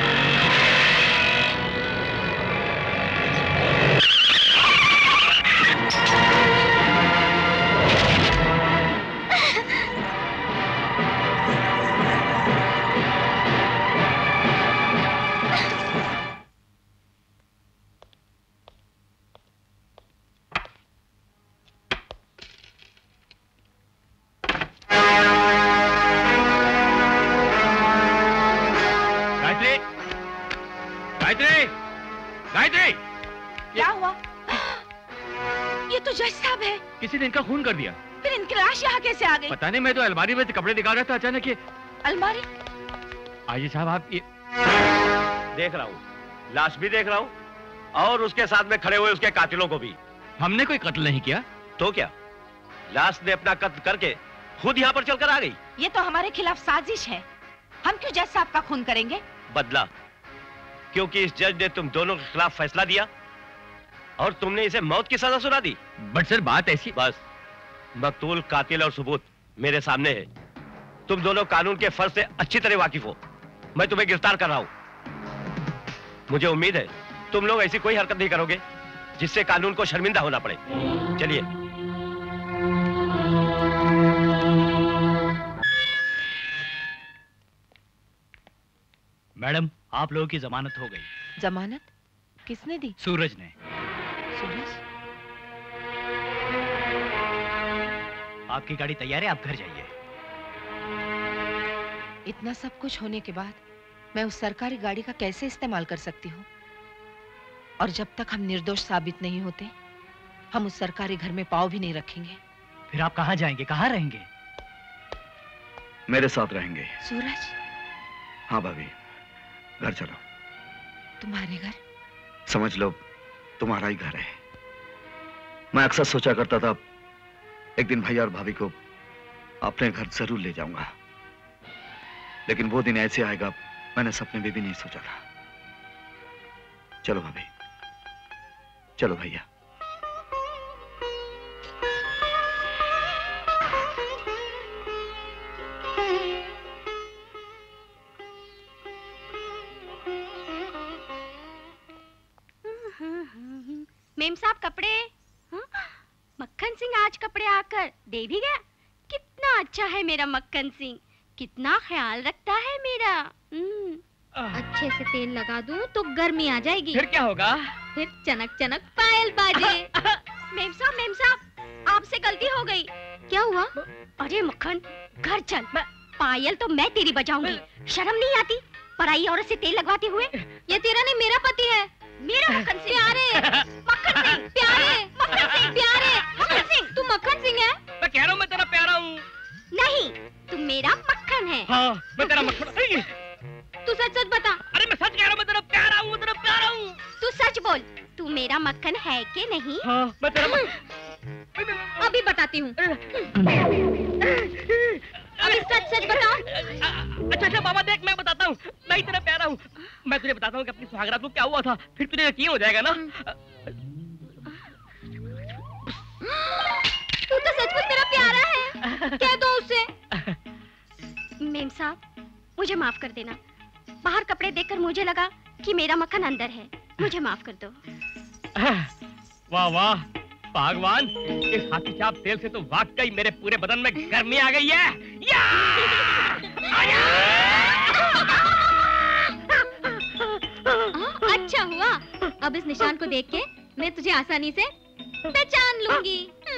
गायत्री, गायत्री, गायत्री!
क्या हुआ? ये तो जज साहब है।
किसी ने इनका खून कर दिया।
फिर इनकी लाश यहाँ कैसे आ गई?
पता नहीं, मैं तो अलमारी में कपड़े निकाल रहा था, अचानक ये।
अलमारी?
आइए साहब, आप ये
देख रहा हूँ, लाश भी देख रहा हूँ और उसके साथ में खड़े हुए उसके कातिलों को भी।
हमने कोई कत्ल नहीं किया।
तो क्या, लाश ने अपना कत्ल करके खुद यहाँ पर चलकर आ गई।
ये तो हमारे खिलाफ साजिश है। हम क्यों जज साहब का खून करेंगे?
बदला, क्योंकि इस जज ने तुम दोनों के खिलाफ फैसला दिया और तुमने इसे मौत की सजा सुना दी।
बट सर बात ऐसी।
बस, मकतूल, कातिल और सबूत मेरे सामने है। तुम दोनों कानून के फर्ज से अच्छी तरह वाकिफ हो। मैं तुम्हें गिरफ्तार कर रहा हूं। मुझे उम्मीद है तुम लोग ऐसी कोई हरकत नहीं करोगे जिससे कानून को शर्मिंदा होना पड़े। चलिए।
मैडम, आप लोगों की जमानत हो गई।
जमानत? किसने दी?
सूरज ने।
सूरज?
आपकी गाड़ी तैयार है, आप घर जाइए।
इतना सब कुछ होने के बाद मैं उस सरकारी गाड़ी का कैसे इस्तेमाल कर सकती हूँ? और जब तक हम निर्दोष साबित नहीं होते, हम उस सरकारी घर में पाँव भी नहीं रखेंगे।
फिर आप कहाँ जाएंगे, कहाँ रहेंगे?
मेरे साथ रहेंगे।
सूरज?
हाँ भाभी, घर चलो।
तुम्हारे घर?
समझ लो तुम्हारा ही घर है। मैं अक्सर सोचा करता था एक दिन भैया और भाभी को अपने घर जरूर ले जाऊंगा, लेकिन वो दिन ऐसे आएगा मैंने सपने में भी नहीं सोचा था। चलो भाभी, चलो भैया।
मेम साहब कपड़े। हाँ? मक्खन सिंह आज कपड़े आकर दे भी गया। कितना अच्छा है मेरा मक्खन सिंह, कितना ख्याल रखता है मेरा। अच्छे से तेल लगा दूं तो गर्मी आ जाएगी।
फिर क्या होगा?
फिर चनक चनक पायल बाजे। मेम साहब, मेम साहब, आपसे गलती हो गई। क्या हुआ? अरे मक्खन, घर चल। पायल तो मैं तेरी बजाऊंगी। शर्म नहीं आती पराई औरत से तेल लगवाते हुए? ये तेरा नहीं, मेरा पति है। मेरा मक्खन सिंह। प्यारे मक्खन सिंह, प्यारे मक्खन सिंह, प्यारे मक्खन सिंह। तू मक्खन सिंह है?
मैं कह रहा हूँ मैं तेरा प्यारा हूँ।
नहीं, तू मेरा मक्खन है।
हाँ, मैं तेरा मक्खन।
तू सच सच बता।
अरे मैं सच कह रहा हूँ, मैं तेरा प्यारा हूँ, तेरा प्यारा हूँ।
तू सच बोल, तू मेरा मक्खन है कि नहीं?
हाँ, मैं तेरा मक्खन।
अभी बताती हूँ। अभी सच सच बता।
अच्छा अच्छा बाबा देख, मैं बताता हूँ, मैं ही तेरा प्यारा हूँ। मैं तुझे बताता हूँ कि अपनी सुहागरात को क्या हुआ था, फिर तुझे यकीन हो जाएगा ना।
तू तो सचमुच मेरा प्यारा है। कह दो उसे। मेम साहब, मुझे माफ कर देना। बाहर कपड़े देखकर मुझे लगा कि मेरा मक्खन अंदर है। मुझे माफ कर दो।
वाह वाह भगवान, इस हाथी चाप तेल से तो वाकई मेरे पूरे बदन में गर्मी आ गई है। या!
अच्छा हुआ, अब इस निशान को देख के मैं तुझे आसानी से पहचान लूंगी।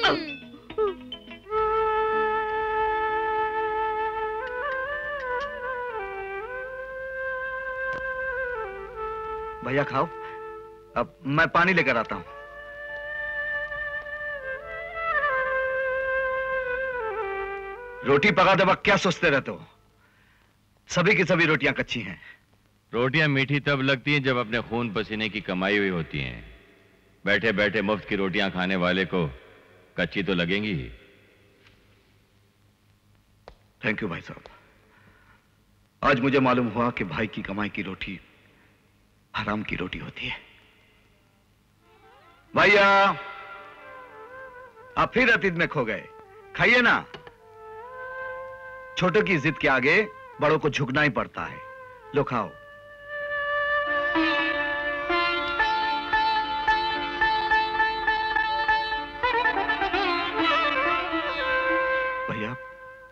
भैया खाओ, अब मैं पानी लेकर आता हूँ।
रोटी पकाते वक्त क्या सोचते रहते हो? सभी की सभी रोटियां कच्ची हैं।
रोटियां मीठी तब लगती हैं जब अपने खून पसीने की कमाई हुई होती हैं। बैठे बैठे मुफ्त की रोटियां खाने वाले को कच्ची तो लगेंगी ही।
थैंक यू भाई साहब। आज मुझे मालूम हुआ कि भाई की कमाई की रोटी हराम की रोटी होती है। भैया, आप फिर अतीत में खो गए। खाइए ना। छोटों की जिद के आगे बड़ों को झुकना ही पड़ता है। लो खाओ। भैया,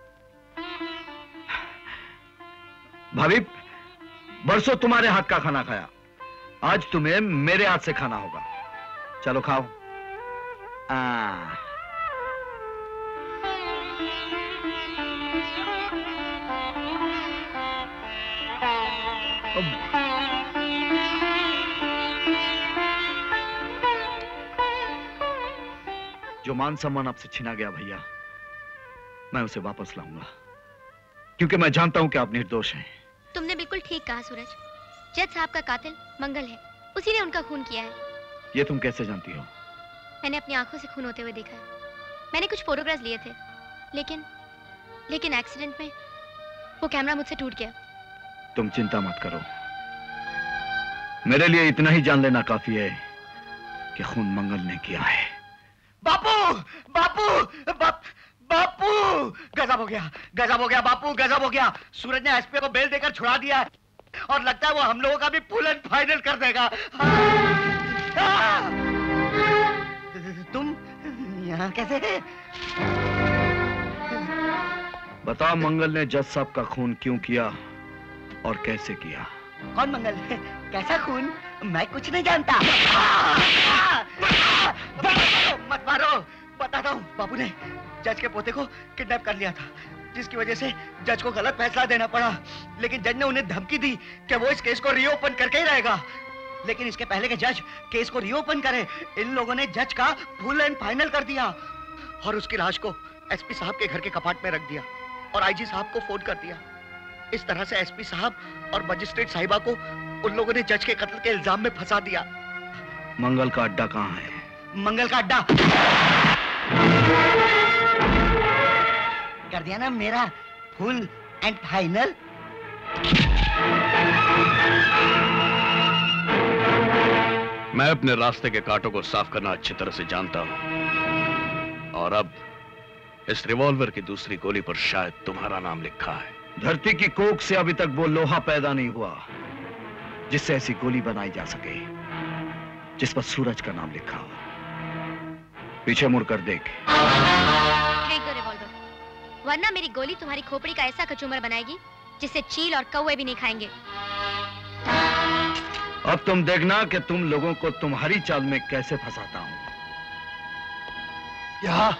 भाभी, बरसों तुम्हारे हाथ का खाना खाया, आज तुम्हें मेरे हाथ से खाना होगा। चलो खाओ। आ जो मान सम्मान आपसे छीना गया भैया, मैं उसे वापस लाऊंगा, क्योंकि मैं जानता हूं कि आप निर्दोष हैं।
तुमने बिल्कुल ठीक कहा सूरज। जज साहब का कातिल मंगल है, उसी ने उनका खून किया है।
ये तुम कैसे जानती हो?
मैंने अपनी आंखों से खून होते हुए देखा है। मैंने कुछ फोटोग्राफ्स लिए थे, लेकिन लेकिन एक्सीडेंट में वो कैमरा मुझसे टूट गया।
तुम चिंता मत करो, मेरे लिए इतना ही जान लेना काफी है कि खून मंगल ने किया है।
बापू, बापू, बाप, बापू, गजब हो गया, गजब हो गया बापू, गजब हो गया। सूरज ने एसपी को बेल देकर छुड़ा दिया है और लगता है वो हम लोगों का भी फुल एंड फाइनल कर देगा। तुम यहाँ कैसे?
बताओ, मंगल ने जज साहब का खून क्यों किया और कैसे किया?
कौन मंगल? कैसा खून? मैं कुछ नहीं जानता। मत मारो, बताता हूँ। बाबू ने जज के पोते को किडनैप कर लिया था, जिसकी वजह से जज को गलत फैसला देना पड़ा। लेकिन जज ने उन्हें धमकी दी कि वो इस केस को रीओपन करके ही रहेगा। लेकिन इसके पहले के जज केस को रीओपन करे, इन लोगों ने जज का फुल एंड फाइनल कर दिया और उसकी लाश को एसपी साहब के घर के कपाट में रख दिया और आईजी साहब को फोन कर दिया। इस तरह से एसपी साहब और मजिस्ट्रेट साहिबा को उन लोगों ने जज के कत्ल के इल्जाम में फंसा दिया।
मंगल का अड्डा कहाँ है?
मंगल का अड्डा कर दिया ना मेरा फुल एंड फाइनल।
मैं अपने रास्ते के कांटों को साफ करना अच्छी तरह से जानता हूं और अब इस रिवॉल्वर की दूसरी गोली पर शायद तुम्हारा नाम लिखा है।
धरती की कोख से अभी तक वो लोहा पैदा नहीं हुआ जिससे ऐसी गोली बनाई जा सके जिस पर सूरज का नाम लिखा हो। पीछे मुड़कर देख।
फेंक दो रिवॉल्वर, वरना मेरी गोली तुम्हारी खोपड़ी का ऐसा कचूमर बनाएगी जिससे चील और कौवे भी नहीं खाएंगे।
अब तुम देखना कि तुम लोगों को तुम्हारी चाल में कैसे फंसाता हूं।
यहाँ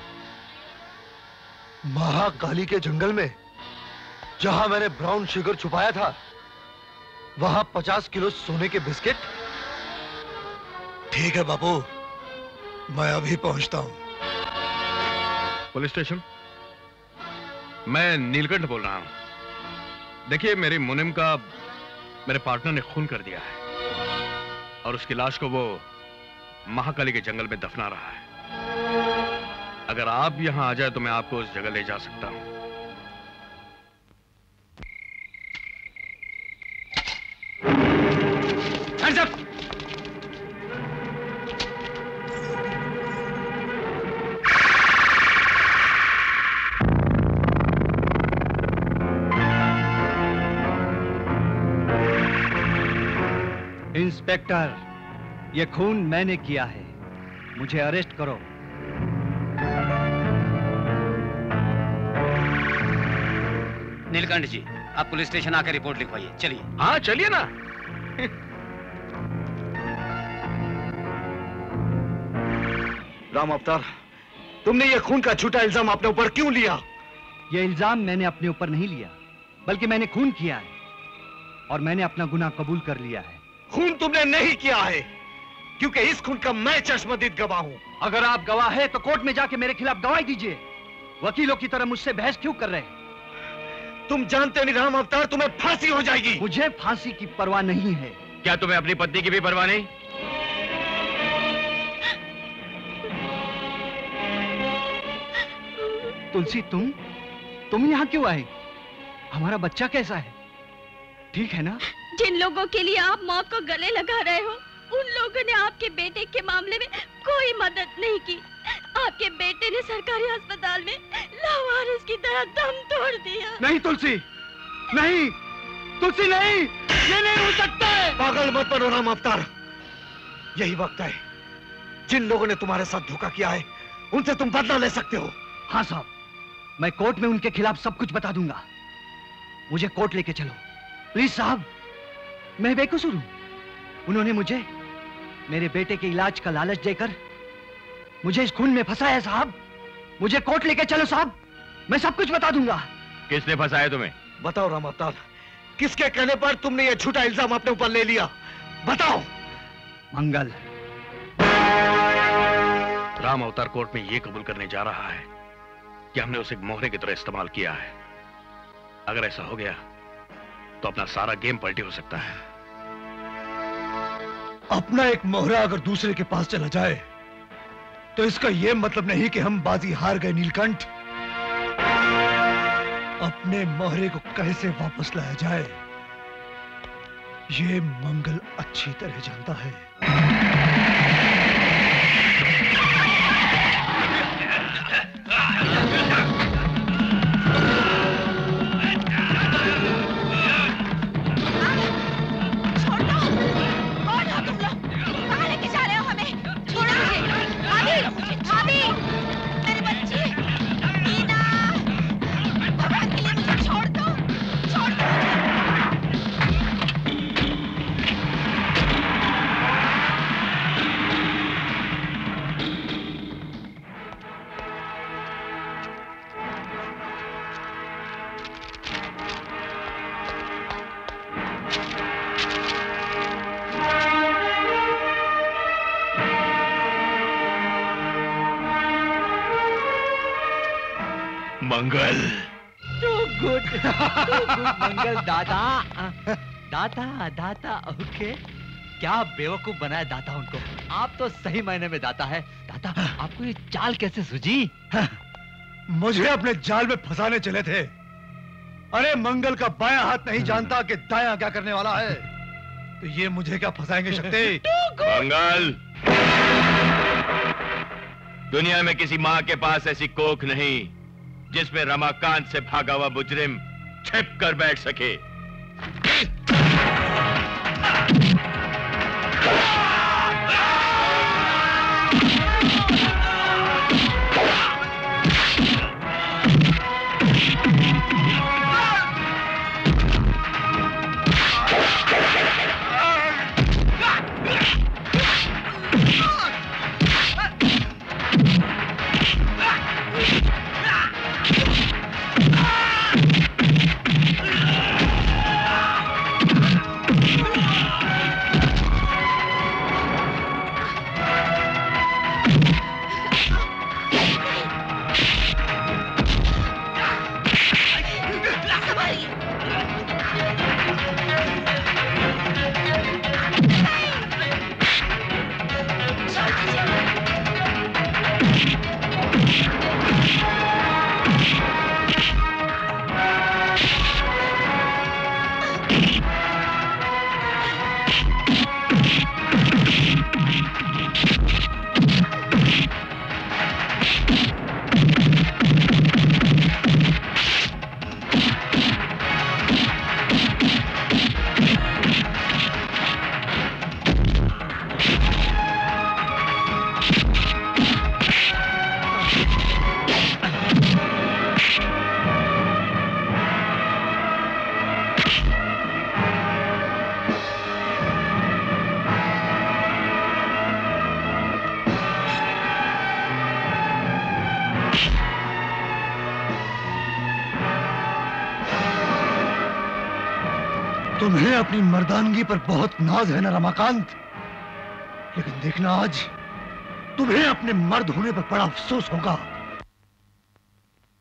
महाकाली के जंगल में जहां मैंने ब्राउन शुगर छुपाया था, वहां पचास किलो सोने के बिस्किट। ठीक है बापू, मैं अभी पहुंचता हूं।
पुलिस स्टेशन, मैं नीलकंठ बोल रहा हूं। देखिए, मेरी मुनिम का मेरे पार्टनर ने खून कर दिया है और उसकी लाश को वो महाकाली के जंगल में दफना रहा है। अगर आप यहां आ जाए तो मैं आपको उस जगह ले जा सकता हूं।
Hands up!
इंस्पेक्टर, ये खून मैंने किया है, मुझे अरेस्ट करो।
नीलकंठ जी, आप पुलिस स्टेशन आकर रिपोर्ट लिखवाइए। चलिए।
हाँ, चलिए ना।
राम अवतार, तुमने ये खून का झूठा इल्जाम अपने ऊपर क्यों लिया?
ये इल्जाम मैंने अपने ऊपर नहीं लिया, बल्कि मैंने खून किया है और मैंने अपना गुनाह कबूल कर लिया है।
खून तुमने नहीं किया है, क्योंकि इस खून का मैं चश्मदीद गवाह हूं।
अगर आप गवाह हैं तो कोर्ट में जाके मेरे खिलाफ गवाही दीजिए।
वकीलों की तरह मुझसे बहस क्यों कर रहे हैं?
तुम जानते नहीं राम अवतार, तुम्हें फांसी हो जाएगी।
मुझे फांसी की परवाह नहीं है।
क्या तुम्हें अपनी पत्नी की भी परवाह नहीं?
तुलसी, तुम तुम यहाँ क्यों आए? हमारा बच्चा कैसा है? ठीक है ना?
जिन लोगों के लिए आप मौत को गले लगा रहे हो, उन लोगों ने आपके बेटे के मामले में कोई मदद नहीं की। आपके बेटे ने सरकारी अस्पताल में लावारिस की तरह दम तोड़ दिया।
नहीं तुलसी, नहीं तुलसी, नहीं, ये नहीं हो सकता है।
पागल मत बनो राम अवतार, यही वक्त है। जिन लोगों ने तुम्हारे साथ धोखा किया है, उनसे तुम बदला ले सकते हो।
हाँ साहब, मैं कोर्ट में उनके खिलाफ सब कुछ बता दूंगा। मुझे कोर्ट लेके चलो प्लीज साहब, मैं बेकसूर हूं। उन्होंने मुझे मेरे बेटे के इलाज का लालच देकर मुझे इस खून में फंसाया साहब। मुझे कोर्ट लेके चलो साहब, मैं सब कुछ बता दूंगा।
किसने फंसाया तुम्हें?
बताओ राम अवतार, किसके कहने पर तुमने ये झूठा इल्जाम अपने ऊपर ले लिया? बताओ।
मंगल।
राम अवतार कोर्ट में ये कबूल करने जा रहा है कि हमने उसे एक मोहरे की तरह इस्तेमाल किया है। अगर ऐसा हो गया तो अपना सारा गेम पलटी हो सकता है।
अपना एक मोहरा अगर दूसरे के पास चला जाए तो इसका यह मतलब नहीं कि हम बाजी हार गए नीलकंठ। अपने मोहरे को कैसे वापस लाया जाए, ये मंगल अच्छी तरह जानता है।
Mangal.
Too good, too good Mangal दादा। दादा, दादा, ओके। क्या बेवकूफ बनाया दादा उनको। आप तो सही मायने में दाता है। दादा, आपको ये चाल कैसे सूझी?
मुझे अपने जाल में फंसाने चले थे। अरे मंगल का बायां हाथ नहीं जानता कि दायां क्या करने वाला है, तो ये मुझे क्या फंसाएंगे शक्ति?
मंगल, दुनिया में किसी माँ के पास ऐसी कोख नहीं जिसमें रमाकांत से भागा हुआ मुजरिम छिप कर बैठ सके।
तुम्हें अपनी मर्दानगी पर बहुत नाज है ना रमाकांत, लेकिन देखना आज तुम्हें अपने मर्द होने पर बड़ा अफसोस होगा।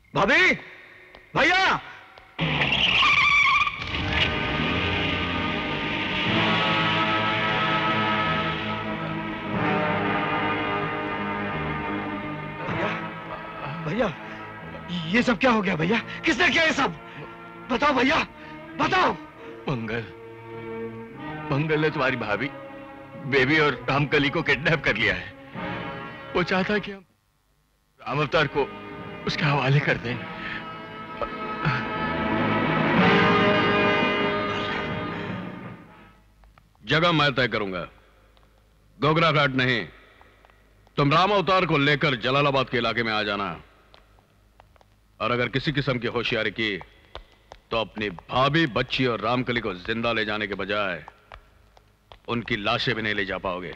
भाभी, भैया,
भैया, ये सब क्या हो गया भैया? किसने किया ये सब? बताओ भैया, बताओ।
मंगल, मंगल ने तुम्हारी भाभी, बेबी और रामकली को किडनैप कर लिया है। वो चाहता है कि हम राम अवतार को उसके हवाले कर दें।
जगह मैं तय करूंगा, गोगरा घाट नहीं। तुम राम अवतार को लेकर जलालाबाद के इलाके में आ जाना, और अगर किसी किस्म की होशियारी की तो अपनी भाभी, बच्ची और रामकली को जिंदा ले जाने के बजाय उनकी लाशें भी नहीं ले जा पाओगे।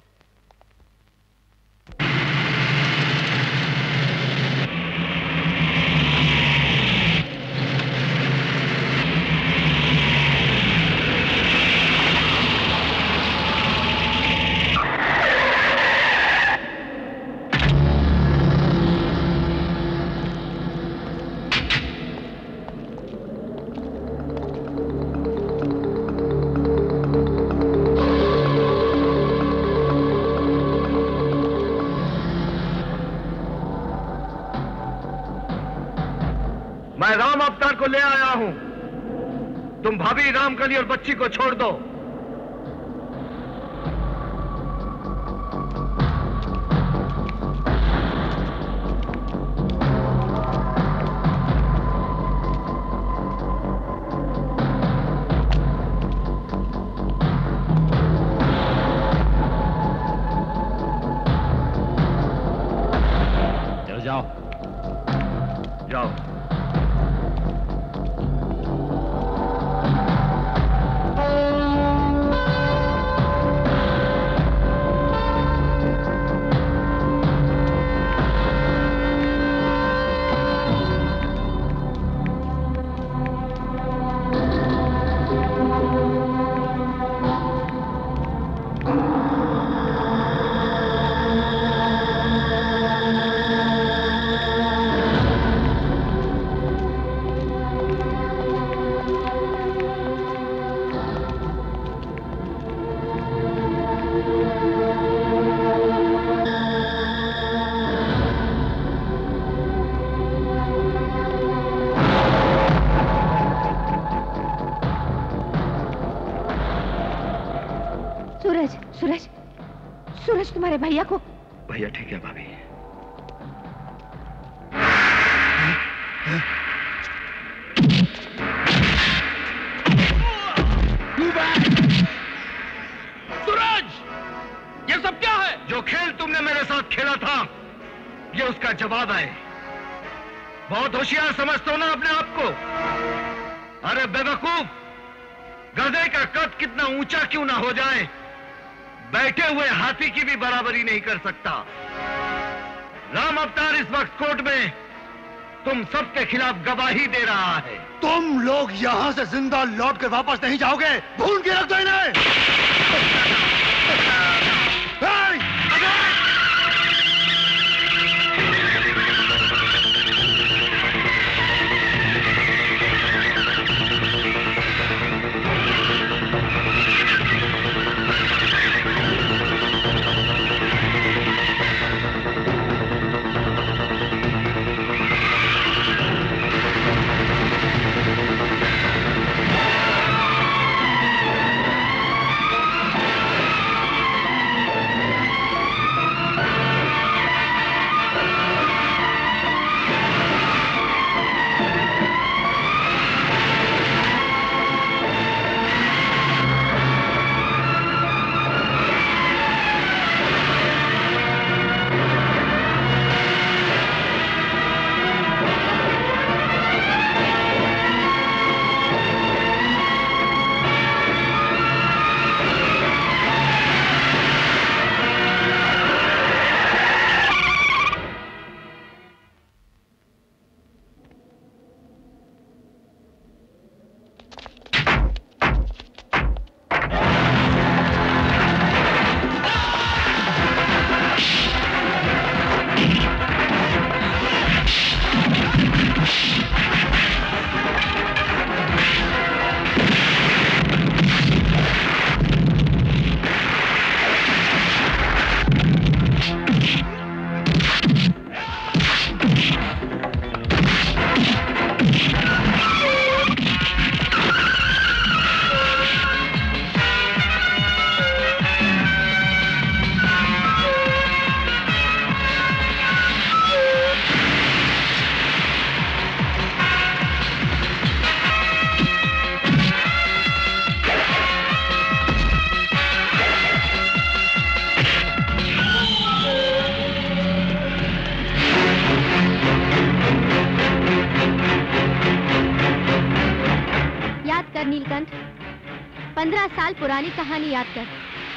मैं राम अवतार को ले आया हूं। तुम भाभी, रामकली और बच्ची को छोड़ दो।
चलो जाओ,
जाओ।
सूरज, सूरज, सूरज तुम्हारे भैया को।
भैया ठीक है भाभी।
सूरज, ये सब क्या है? जो खेल तुमने मेरे साथ खेला था, ये उसका जवाब है। बहुत होशियार समझते हो ना अपने आप को? अरे बेवकूफ, गधे का कद कितना ऊंचा क्यों ना हो जाए, बैठे हुए हाथी की भी बराबरी नहीं कर सकता। राम अवतार इस वक्त कोर्ट में तुम सबके खिलाफ गवाही दे रहा है। तुम लोग यहां से जिंदा लौट कर वापस नहीं जाओगे। भून के रख दो इन्हें।
पंद्रह साल पुरानी कहानी याद कर।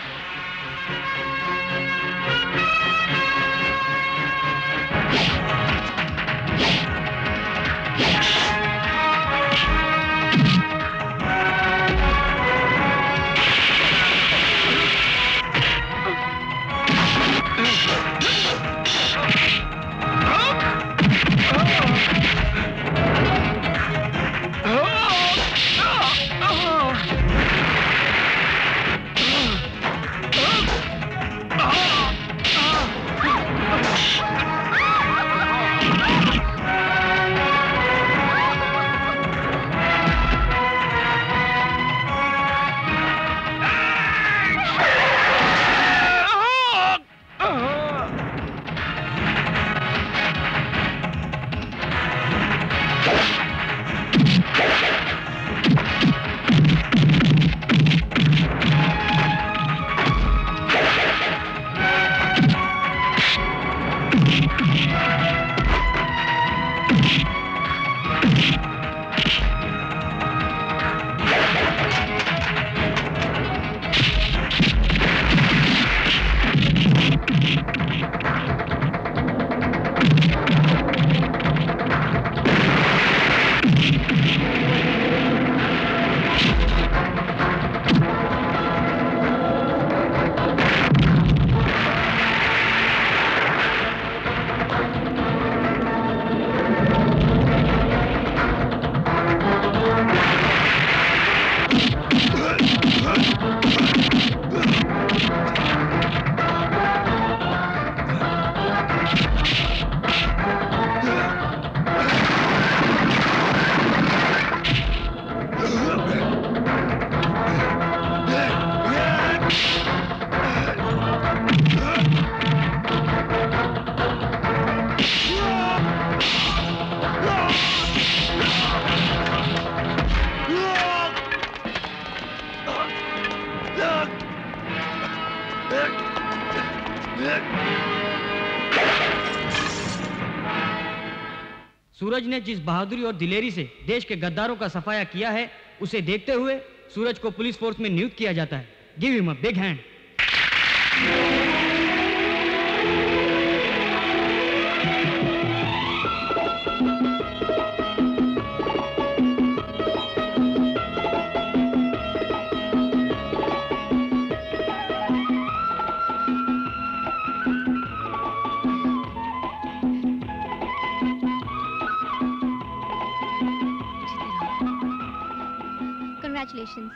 सूरज ने जिस बहादुरी और दिलेरी से देश के गद्दारों का सफाया किया है, उसे देखते हुए सूरज को पुलिस फोर्स में नियुक्त किया जाता है। Give him a big hand.
Congratulations.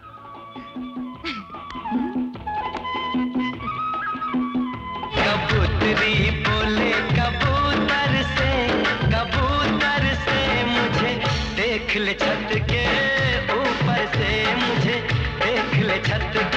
कबूतरी बोले कबूतर से, कबूतर से मुझे देख ले छत के ऊपर से, मुझे देख ले छत